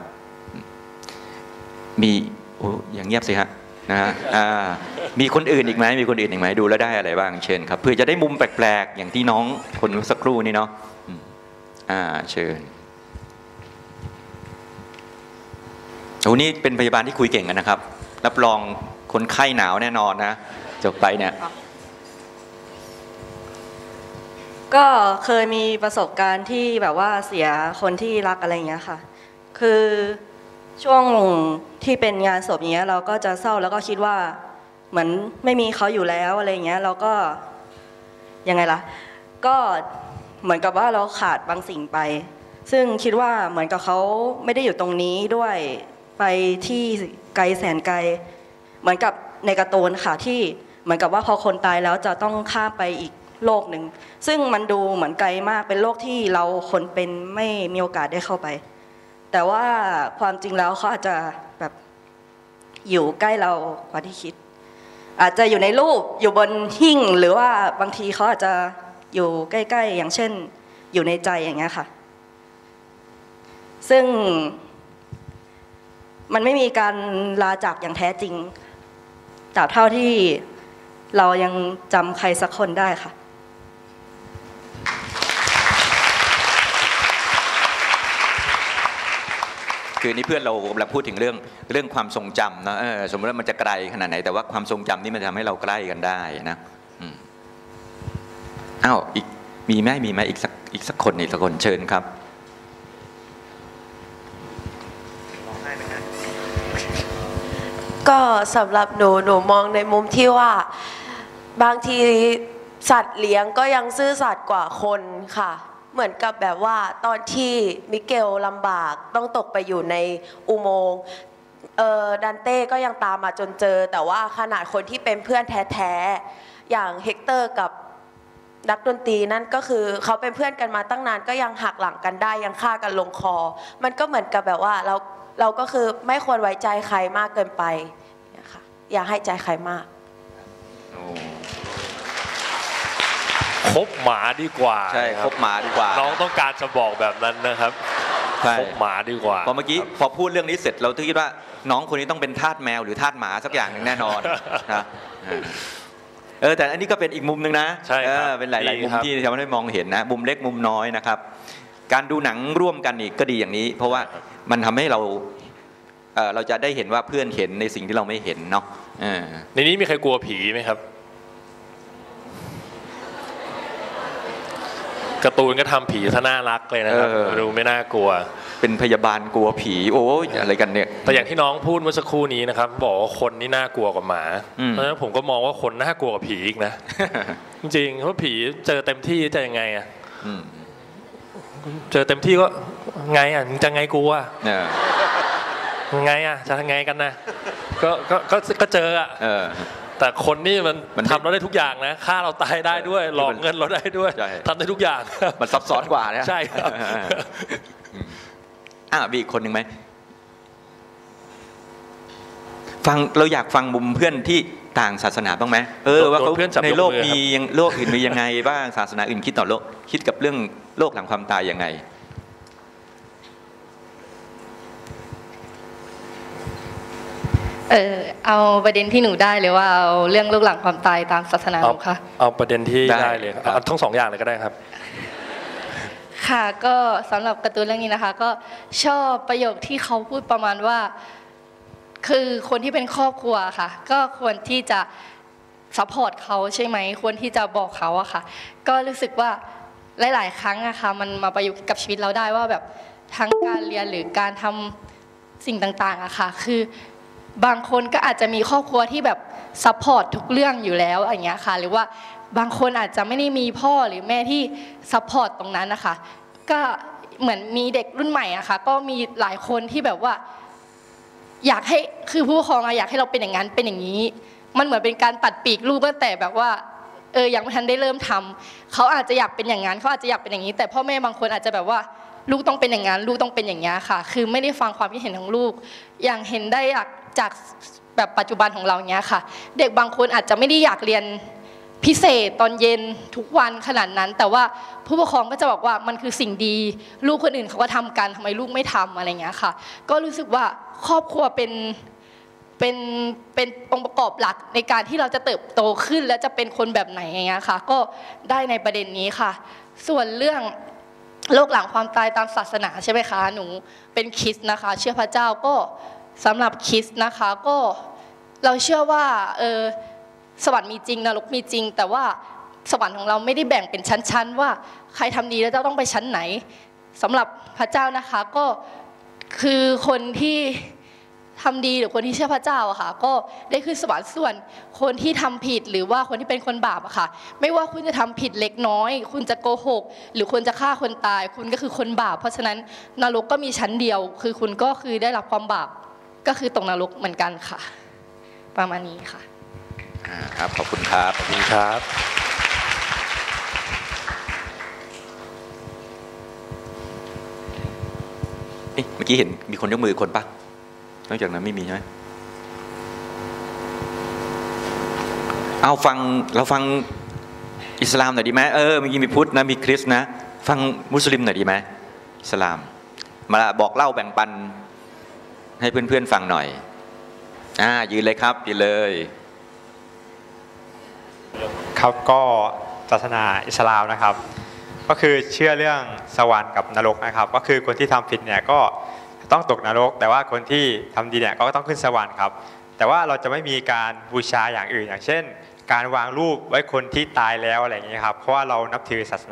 มีโอ้อย่างเงียบสิฮะนะฮะมีคนอื่นอีกไหมมีคนอื่นอีกไหมดูแล้วได้อะไรบ้างเชิญครับเพื่อจะได้มุมแปลกๆอย่างที่น้องคนสักครู่นี้เนาะเชิญโอ้นี่เป็นพยาบาลที่คุยเก่งกันนะครับรับรองคนไข้หนาวแน่นอนนะจบไปเนี่ยก็เคยมีประสบการณ์ที่แบบว่าเสียคนที่รักอะไรอย่างเงี้ยค่ะคือช่วงที่เป็นงานศพอย่างเงี้ยเราก็จะเศร้าแล้วก็คิดว่าเหมือนไม่มีเขาอยู่แล้วอะไรอย่างเงี้ยเราก็ยังไงล่ะก็เหมือนกับว่าเราขาดบางสิ่งไปซึ่งคิดว่าเหมือนกับเขาไม่ได้อยู่ตรงนี้ด้วยไปที่ไกลแสนไกลเหมือนกับในการ์ตูนค่ะที่เหมือนกับว่าพอคนตายแล้วจะต้องข้ามไปอีกโลกหนึ่งซึ่งมันดูเหมือนไกลมากเป็นโลกที่เราคนเป็นไม่มีโอกาสได้เข้าไปแต่ว่าความจริงแล้วเขาอาจจะแบบอยู่ใกล้เรากว่าที่คิดอาจจะอยู่ในรูปอยู่บนหิ้งหรือว่าบางทีเขาอาจจะอยู่ใกล้ๆอย่างเช่นอยู่ในใจอย่างเงี้ยค่ะซึ่งมันไม่มีการลาจากอย่างแท้จริงตราบเท่าที่เรายังจำใครสักคนได้ค่ะคือนี่เพื่อนเรากำลังพูดถึงเรื่องความทรงจำนะสมมติว่ามันจะไกลขนาดไหนแต่ว่าความทรงจำนี่มันทำให้เราใกล้กันได้นะอ้าวอีกมีไหมอีกสักคนเชิญครับก็สำหรับหนูมองในมุมที่ว่าบางทีสัตว์เลี้ยงก็ยังซื่อสัตย์กว่าคนค่ะเหมือนกับแบบว่าตอนที่มิเกลลำบากต้องตกไปอยู่ในอุโมงค์ดันเต้ก็ยังตามมาจนเจอแต่ว่าขนาดคนที่เป็นเพื่อนแท้ๆอย่างเฮกเตอร์กับนักดนตรีนั่นก็คือเขาเป็นเพื่อนกันมาตั้งนานก็ยังหักหลังกันได้ยังฆ่ากันลงคอมันก็เหมือนกับแบบว่าเราก็คือไม่ควรไว้ใจใครมากเกินไปนะคะอย่าให้ใจใครมากคบหมาดีกว่าใช่คบหมาดีกว่าน้องต้องการจะบอกแบบนั้นนะครับคบหมาดีกว่าพอเมื่อกี้พอพูดเรื่องนี้เสร็จเราคิดว่าน้องคนนี้ต้องเป็นทาสแมวหรือทาสหมาสักอย่างหนึ่งแน่นอนนะแต่อันนี้ก็เป็นอีกมุมหนึ่งนะใช่เป็นหลายๆมุมที่ทำให้มองเห็นนะมุมเล็กมุมน้อยนะครับการดูหนังร่วมกันอีกก็ดีอย่างนี้เพราะว่ามันทำให้เราจะได้เห็นว่าเพื่อนเห็นในสิ่งที่เราไม่เห็นเนาะในนี้มีใครกลัวผีไหมครับการ์ตูนก็ทำผีซะน่ารักเลยนะครับดูไม่น่ากลัวเป็นพยาบาลกลัวผีโอ้ยอะไรกันเนี่ยแต่อย่างที่น้องพูดเมื่อสักครู่นี้นะครับบอกว่าคนนี่น่ากลัวกว่าหมาเพราะฉะนั้นผมก็มองว่าคนน่ากลัวกว่าผีอีกนะ จริงๆเพราะผีเจอเต็มที่จะยังไงอ่ะเจอเต็มที่ก็ไงอ่ะจะไงกลัวไงอ่ะจะไงกันนะก็เจออ่ะแต่คนนี่มันทำเราได้ทุกอย่างนะฆ่าเราตายได้ด้วยหลอกเงินเราได้ด้วยทำได้ทุกอย่างมันซับซ้อนกว่านะใช่ครับมีอีกคนหนึ่งไหมเราอยากฟังมุมเพื่อนที่ต่างศาสนาบ้างไหมว่าเขาในโลกมีโลกอื่นมียังไงบ้างศาสนาอื่นคิดต่อโลกคิดกับเรื่องโลกหลังความตายยังไงเอาประเด็นที่หนูได้เลยว่าเอาเรื่องโลกหลังความตายตามศาสนาหนูค่ะเอาประเด็นที่ได้เลยเอาทั้งสองอย่างเลยก็ได้ครับค่ะก็สำหรับการ์ตูนเรื่องนี้นะคะก็ชอบประโยคที่เขาพูดประมาณว่าคือคนที่เป็นครอบครัวค่ะก็ควรที่จะซัพพอร์ตเขาใช่ไหมควรที่จะบอกเขาอะค่ะก็รู้สึกว่าหลายๆครั้งอะค่ะมันมาประยุกต์กับชีวิตเราได้ว่าแบบทั้งการเรียนหรือการทำสิ่งต่างๆอะค่ะคือบางคนก็อาจจะมีครอบครัวที่แบบซัพพอร์ตทุกเรื่องอยู่แล้วอย่างเงี้ยค่ะหรือว่าบางคนอาจจะไม่ได้มีพ่อหรือแม่ที่ซัพพอร์ตตรงนั้นนะคะก็เหมือนมีเด็กรุ่นใหม่อะค่ะก็มีหลายคนที่แบบว่าอยากให้คือผู้ปกครองอยากให้เราเป็นอย่างนั้นเป็นอย่างนี้มันเหมือนเป็นการปัดปีกลูกตั้งแต่แบบว่ายังไม่ทันได้เริ่มทำเขาอาจจะอยากเป็นอย่างนั้นเขาอาจจะอยากเป็นอย่างนี้แต่พ่อแม่บางคนอาจจะแบบว่าลูกต้องเป็นอย่างนั้นลูกต้องเป็นอย่างนี้ค่ะคือไม่ได้ฟังความคิดเห็นของลูกอย่างเห็นได้จากแบบปัจจุบันของเราอย่างเงี้ยค่ะเด็กบางคนอาจจะไม่ได้อยากเรียนพิเศษตอนเย็นทุกวันขนาดนั้นแต่ว่าผู้ปกครองก็จะบอกว่ามันคือสิ่งดีลูกคนอื่นเขาก็ทำกันทำไมลูกไม่ทำอะไรเงี้ยค่ะก็รู้สึกว่าครอบครัวเป็นองค์ประกอบหลักในการที่เราจะเติบโตขึ้นและจะเป็นคนแบบไหนอย่างเงี้ยค่ะก็ได้ในประเด็นนี้ค่ะส่วนเรื่องโลกหลังความตายตามศาสนาใช่ไหมคะหนูเป็นคริสต์นะคะเชื่อพระเจ้าก็สำหรับคริสต์นะคะก็เราเชื่อว่าสวรรค์มีจริงนรกมีจริงแต่ว่าสวรรค์ของเราไม่ได้แบ่งเป็นชั้นๆว่าใครทำดีแล้วจะต้องไปชั้นไหนสำหรับพระเจ้านะคะก็คือคนที่ทำดีหรือคนที่เชื่อพระเจ้าอะค่ะก็ได้ขึ้นสวรรค์ส่วนคนที่ทำผิดหรือว่าคนที่เป็นคนบาปอะค่ะไม่ว่าคุณจะทำผิดเล็กน้อยคุณจะโกหกหรือคุณจะฆ่าคนตายคุณก็คือคนบาปเพราะฉะนั้นนรกก็มีชั้นเดียวคือคุณก็คือได้รับความบาปก็คือตกนรกเหมือนกันค่ะประมาณนี้ค่ะครับขอบคุณครับขอบคุณครับเมื่อกี้เห็นมีคนยกมือคนปะนอกจากนั้นไม่มีใช่ไหมเอาเราฟังอิสลามหน่อยดีไหมเมื่อกี้มีพุทธนะมีคริสต์นะฟังมุสลิมหน่อยดีไหมอิสลามมาบอกเล่าแบ่งปันให้เพื่อนๆฟังหน่อยยืนเลยครับยืนเลยครับก็ศาสนาอิสลามนะครับก็คือเชื่อเรื่องสวรรค์กับนรกนะครับก็คือคนที่ทำผิดเนี่ยก็ต้องตกนรกแต่ว่าคนที่ทำดีเนี่ยก็ต้องขึ้นสวรรค์ครับแต่ว่าเราจะไม่มีการบูชาอย่างอื่นอย่างเช่นการวางรูปไว้คนที่ตายแล้วอะไรอย่างนี้ครับเพราะว่าเรานับถือศาส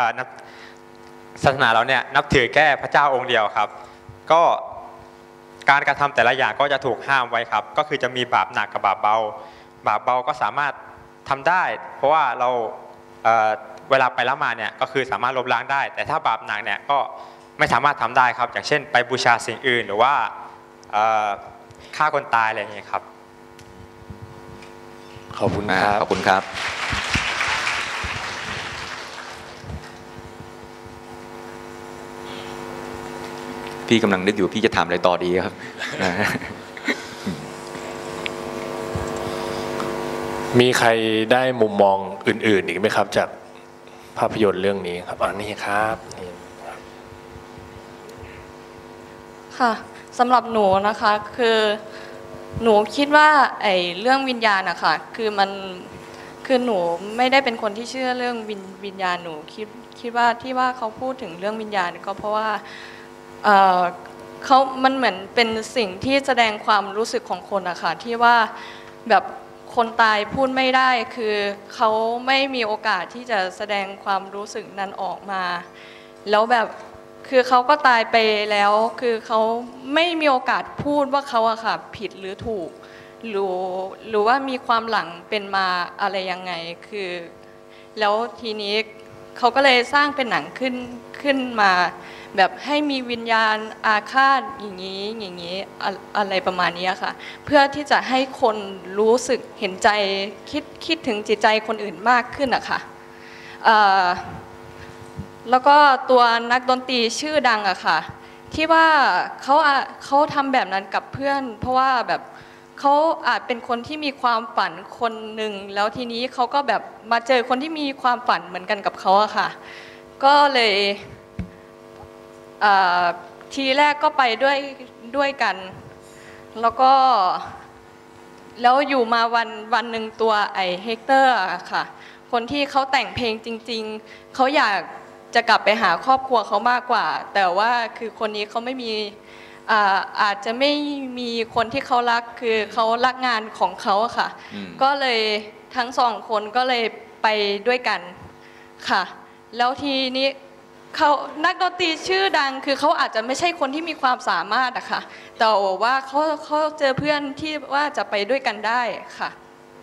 นาเราเนี่ยนับถือแค่พระเจ้าองค์เดียวครับก็การกระทำแต่ละอย่างก็จะถูกห้ามไว้ครับก็คือจะมีบาปหนักกับบาปเบาบาปเบาก็สามารถทำได้เพราะว่าเราเวลาไปละหมาดเนี่ยก็คือสามารถลบล้างได้แต่ถ้าบาปหนักเนี่ยก็ไม่สามารถทำได้ครับอย่างเช่นไปบูชาสิ่งอื่นหรือว่าฆ่าคนตายอะไรอย่างเงี้ยครับขอบคุณครับขอบคุณครับพี่กำลังนึกอยู่พี่จะถามอะไรต่อดีครับมีใครได้มุมมองอื่นๆอีกไหมครับจากภาพยนตร์เรื่องนี้ครับนี่ครับค่ะสำหรับหนูนะคะคือหนูคิดว่าเรื่องวิญญาณนะคะคือหนูไม่ได้เป็นคนที่เชื่อเรื่องวิญญาณหนูคิดว่าที่ว่าเขาพูดถึงเรื่องวิญญาณก็เพราะว่ามันเหมือนเป็นสิ่งที่แสดงความรู้สึกของคนอะค่ะที่ว่าแบบคนตายพูดไม่ได้คือเขาไม่มีโอกาสที่จะแสดงความรู้สึกนั้นออกมาแล้วแบบคือเขาก็ตายไปแล้วคือเขาไม่มีโอกาสพูดว่าเขาอะค่ะผิดหรือถูกหรือว่ามีความหลังเป็นมาอะไรยังไงคือแล้วทีนี้เขาก็เลยสร้างเป็นหนังขึ้นมาแบบให้มีวิญญาณอาฆาตอย่างนี้อะไรประมาณนี้ค่ะเพื่อที่จะให้คนรู้สึกเห็นใจคิดถึงจิตใจคนอื่นมากขึ้นอะค่ะแล้วก็ตัวนักดนตรีชื่อดังอะค่ะที่ว่าเขาทำแบบนั้นกับเพื่อนเพราะว่าแบบเขาอาจเป็นคนที่มีความฝันคนหนึ่งแล้วทีนี้เขาก็แบบมาเจอคนที่มีความฝันเหมือนกันกับเขาอะค่ะก็เลยทีแรกก็ไปด้วยกันแล้วอยู่มาวันหนึ่งตัวเฮกเตอร์ค่ะคนที่เขาแต่งเพลงจริงๆเขาอยากจะกลับไปหาครอบครัวเขามากกว่าแต่ว่าคือคนนี้เขาไม่มีอาจจะไม่มีคนที่เขารักคือเขารักงานของเขาค่ะก็เลยทั้งสองคนก็เลยไปด้วยกันค่ะแล้วทีนี้เขานักดนตรีชื่อดังคือเขาอาจจะไม่ใช่คนที่มีความสามารถอะค่ะแต่ว่าเขาเจอเพื่อนที่ว่าจะไปด้วยกันได้ค่ะ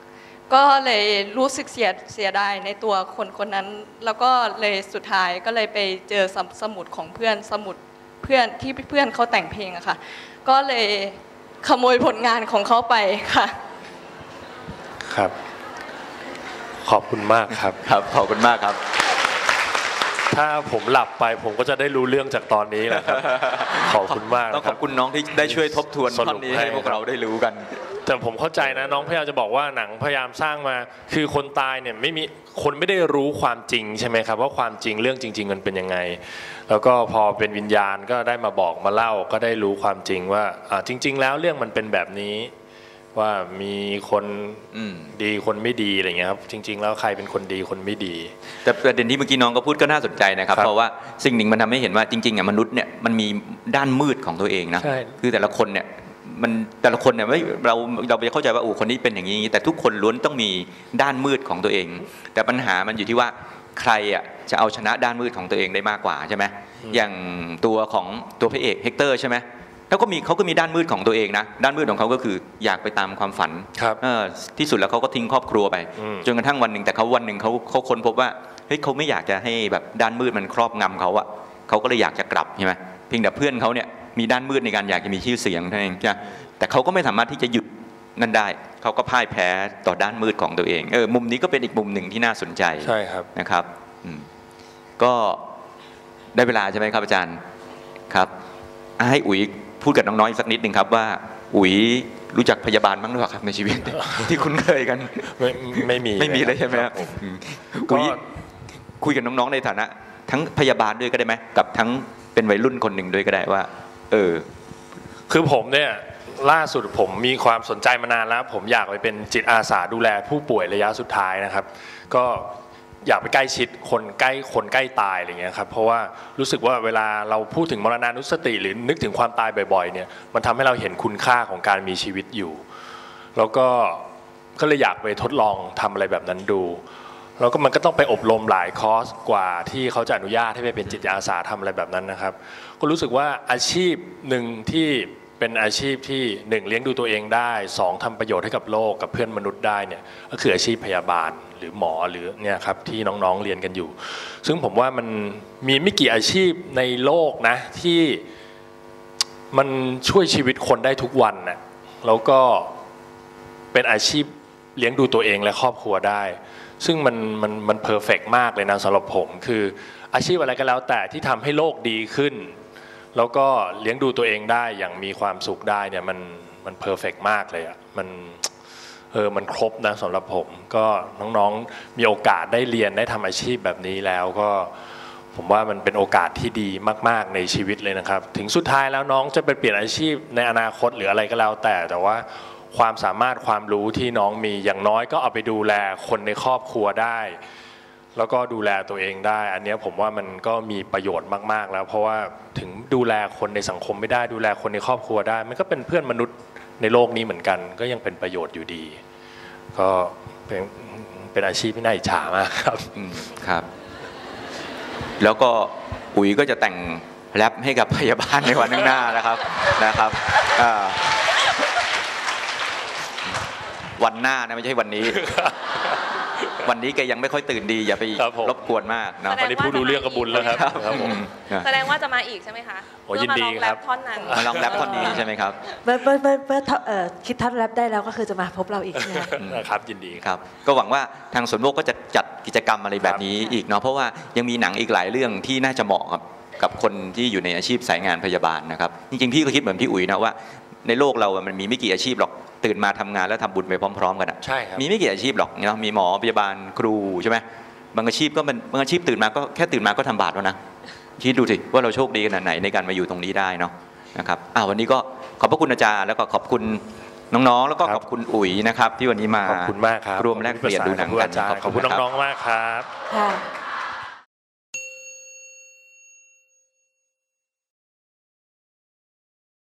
ก็เลยรู้สึกเสียดายในตัวคนนั้นแล้วก็เลยสุดท้ายก็เลยไปเจอสมุดของเพื่อนสมุดเพื่อนที่เพื่อนเขาแต่งเพลงอะค่ะก็เลยขโมยผลงานของเขาไปค่ะครับขอบคุณมากครับครับขอบคุณมากครับถ้าผมหลับไปผมก็จะได้รู้เรื่องจากตอนนี้แหละครับขอบคุณมากต้องขอบคุณน้องที่ได้ช่วยทบทวนท่อนนี้ให้พวกเราได้รู้กันแต่ผมเข้าใจนะน้องพยายามจะบอกว่าหนังพยายามสร้างมาคือคนตายเนี่ยไม่มีคนไม่ได้รู้ความจริงใช่ไหมครับว่าความจริงเรื่องจริงๆมันเป็นยังไงแล้วก็พอเป็นวิญญาณก็ได้มาบอกมาเล่าก็ได้รู้ความจริงว่าจริงๆแล้วเรื่องมันเป็นแบบนี้ว่ามีคนดีคนไม่ดีอะไรเงี้ยครับจริงๆแล้วใครเป็นคนดีคนไม่ดีแต่ประเด็นที่เมื่อกี้น้องก็พูดก็น่าสนใจนะครับเพราะว่าสิ่งหนึ่งมันทำให้เห็นว่าจริงๆมนุษย์เนี่ยมันมีด้านมืดของตัวเองนะคือแต่ละคนเนี่ยไม่เราไปเข้าใจว่าคนนี้เป็นอย่างนี้แต่ทุกคนล้วนต้องมีด้านมืดของตัวเองแต่ปัญหามันอยู่ที่ว่าใครจะเอาชนะด้านมืดของตัวเองได้มากกว่าใช่ไหมอย่างตัวพระเอกเฮกเตอร์ใช่ไหมแล้วเขาก็มีด้านมืดของตัวเองนะด้านมืดของเขาก็คืออยากไปตามความฝันที่สุดแล้วเขาก็ทิ้งครอบครัวไปจนกระทั่งวันหนึ่งแต่วันหนึ่งเขาค้นพบว่าเฮ้ยเขาไม่อยากจะให้แบบด้านมืดมันครอบงำเขาเขาก็เลยอยากจะกลับใช่ไหมเพียงแต่เพื่อนเขาเนี่ยมีด้านมืดในการอยากจะมีชื่อเสียงเท่านั้นเองแต่เขาก็ไม่สามารถที่จะหยุดนั่นได้เขาก็พ่ายแพ้ต่อด้านมืดของตัวเองมุมนี้ก็เป็นอีกมุมหนึ่งที่น่าสนใจใช่ครับนะครับก็ได้เวลาใช่ไหมครับอาจารย์ครับให้อุ๋ยพูดกับน้องๆอีกสักนิดหนึ่งครับว่าอุ๋ยรู้จักพยาบาลบ้างหรือเปล่าครับในชีวิตที่คุ้นเคยกันไม่มีเลยใช่ไหมครับอุ๋ยคุยกับน้องๆในฐานะทั้งพยาบาลด้วยก็ได้ไหมกับทั้งเป็นวัยรุ่นคนหนึ่งด้วยก็ได้ว่าคือผมเนี่ยล่าสุดผมมีความสนใจมานานแล้วผมอยากไปเป็นจิตอาสาดูแลผู้ป่วยระยะสุดท้ายนะครับก็อยากไปใกล้ชิดคนใกล้ตายอะไรเงี้ยครับเพราะว่ารู้สึกว่าเวลาเราพูดถึงมรณานุสติหรือนึกถึงความตายบ่อยๆเนี่ยมันทำให้เราเห็นคุณค่าของการมีชีวิตอยู่แล้วก็เลยอยากไปทดลองทำอะไรแบบนั้นดูแล้วก็มันก็ต้องไปอบรมหลายคอร์สกว่าที่เขาจะอนุญาตให้ไปเป็นจิตอาสาทำอะไรแบบนั้นนะครับก็รู้สึกว่าอาชีพหนึ่งที่เป็นอาชีพที่1เลี้ยงดูตัวเองได้2ทำประโยชน์ให้กับโลกกับเพื่อนมนุษย์ได้เนี่ยก็คืออาชีพพยาบาลหรือหมอหรือเนี่ยครับที่น้องๆเรียนกันอยู่ซึ่งผมว่ามันมีไม่กี่อาชีพในโลกนะที่มันช่วยชีวิตคนได้ทุกวันนะแล้วก็เป็นอาชีพเลี้ยงดูตัวเองและครอบครัวได้ซึ่งมันเพอร์เฟกต์มากเลยนะสำหรับผมคืออาชีพอะไรก็แล้วแต่ที่ทำให้โลกดีขึ้นแล้วก็เลี้ยงดูตัวเองได้อย่างมีความสุขได้เนี่ยมันเพอร์เฟกต์มากเลยอ่ะมันครบนะสำหรับผมก็น้องๆมีโอกาสได้เรียนได้ทำอาชีพแบบนี้แล้วก็ผมว่ามันเป็นโอกาสที่ดีมากๆในชีวิตเลยนะครับถึงสุดท้ายแล้วน้องจะไปเปลี่ยนอาชีพในอนาคตหรืออะไรก็แล้วแต่ว่าความสามารถความรู้ที่น้องมีอย่างน้อยก็เอาไปดูแลคนในครอบครัวได้แล้วก็ดูแลตัวเองได้อันนี้ผมว่ามันก็มีประโยชน์มากๆแล้วเพราะว่าถึงดูแลคนในสังคมไม่ได้ดูแลคนในครอบครัวได้มันก็เป็นเพื่อนมนุษย์ในโลกนี้เหมือนกันก็ยังเป็นประโยชน์อยู่ดีก็เป็นอาชีพที่น่าอิจฉามากครับครับแล้วก็อุ๋ยก็จะแต่งแรปให้กับพยาบาลในวันข้างหน้านะครับวันหน้านะไม่ใช่วันนี้วันนี้แกยังไม่ค่อยตื่นดีอย่าไปรบกวนมากนะวันนี้ผู้ดูเรื่องกระบุญแล้วครับแสดงว่าจะมาอีกใช่ไหมคะโอ้ยินดีครับมาลองแรปท่อนนี้ใช่ไหมครับเมื่อคิดท่อนแรปได้แล้วก็คือจะมาพบเราอีกนะครับยินดีครับก็หวังว่าทางสวนโมกก็จะจัดกิจกรรมอะไรแบบนี้อีกเนาะเพราะว่ายังมีหนังอีกหลายเรื่องที่น่าจะเหมาะกับคนที่อยู่ในอาชีพสายงานพยาบาลนะครับจริงๆพี่ก็คิดเหมือนพี่อุ๋ยนะว่าในโลกเรามันมีไม่กี่อาชีพหรอกตื่นมาทำงานแล้วทำบุญไปพร้อมๆกันใช่ครับมีไม่กี่อาชีพหรอกเนาะมีหมอพยาบาลครูใช่ไหมบางอาชีพก็บางอาชีพตื่นมาก็แค่ตื่นมาก็ทำบาปแล้วนะคิดดูสิว่าเราโชคดีขนาดไหนในการมาอยู่ตรงนี้ได้เนาะนะครับวันนี้ก็ขอบพระคุณอาจารย์แล้วก็ขอบคุณน้องๆแล้วก็ขอบคุณอุ๋ยนะครับที่วันนี้มาขอบคุณมากครับรวมแลกเปลี่ยนดูหนังกันขอบคุณน้องๆมากครับ